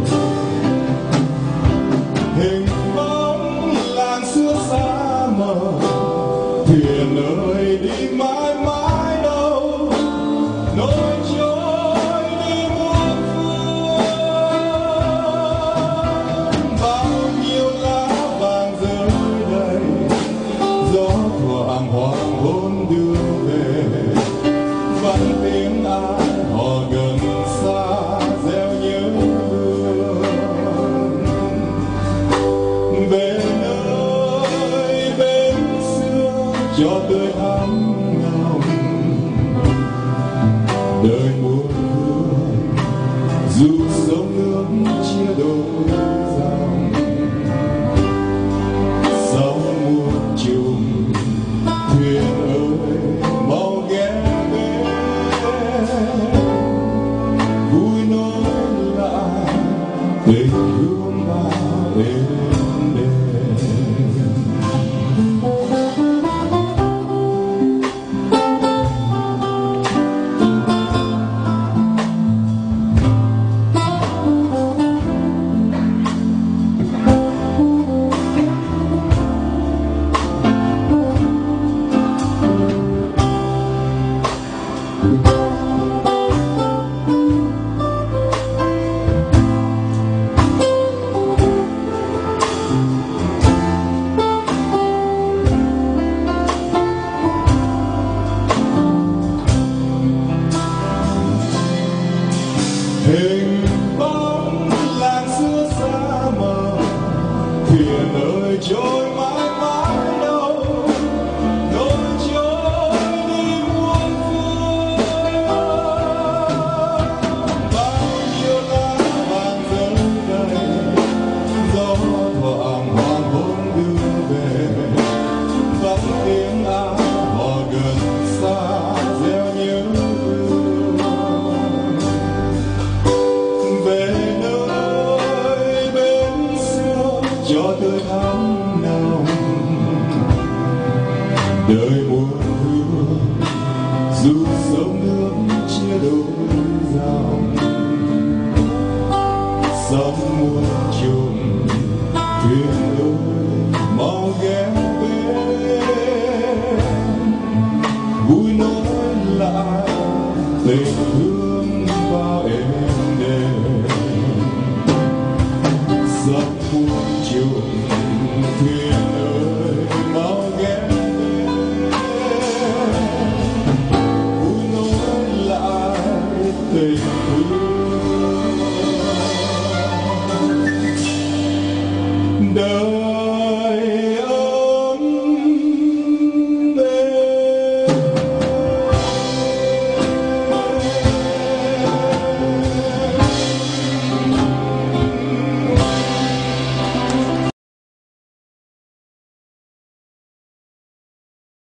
Hình bóng làng xưa xa mờ, thuyền ơi đi mãi mãi đâu, nỗi trôi đi muôn phương. Bao nhiêu lá vàng rơi đầy, gió thoảng hoàng hôn đưa về, vẫn tiếng ai hò gần xa gieo nhớ thương. Về nơi bên xưa cho tươi thắm ngọc, đời muôn phương dù sông nước chia đôi dòng, sóng muôn trùng thuyền ơi mau ghé bên, vui nối lại tình thương bao êm đềm. Hình bóng làng xưa xa mờ, thuyền ơi trôi mãi mãi đâu, nỗi trôi đi muôn phương. Bao nhiêu lá vàng rơi đầy, gió thoảng hoàng hôn đưa về, vắng tiếng ai hò gần xa gieo nhớ thương. Về nơi bên xưa cho tươi thắm nồng, đời muôn phương dù sông nước chia đôi dòng, sóng muôn trùng thuyền ơi mau ghé bên, vui nối lại tình thương bao êm đềm. Sóng muôn trùng thuyền ơi mau ghé bên, vui nối lại tình thương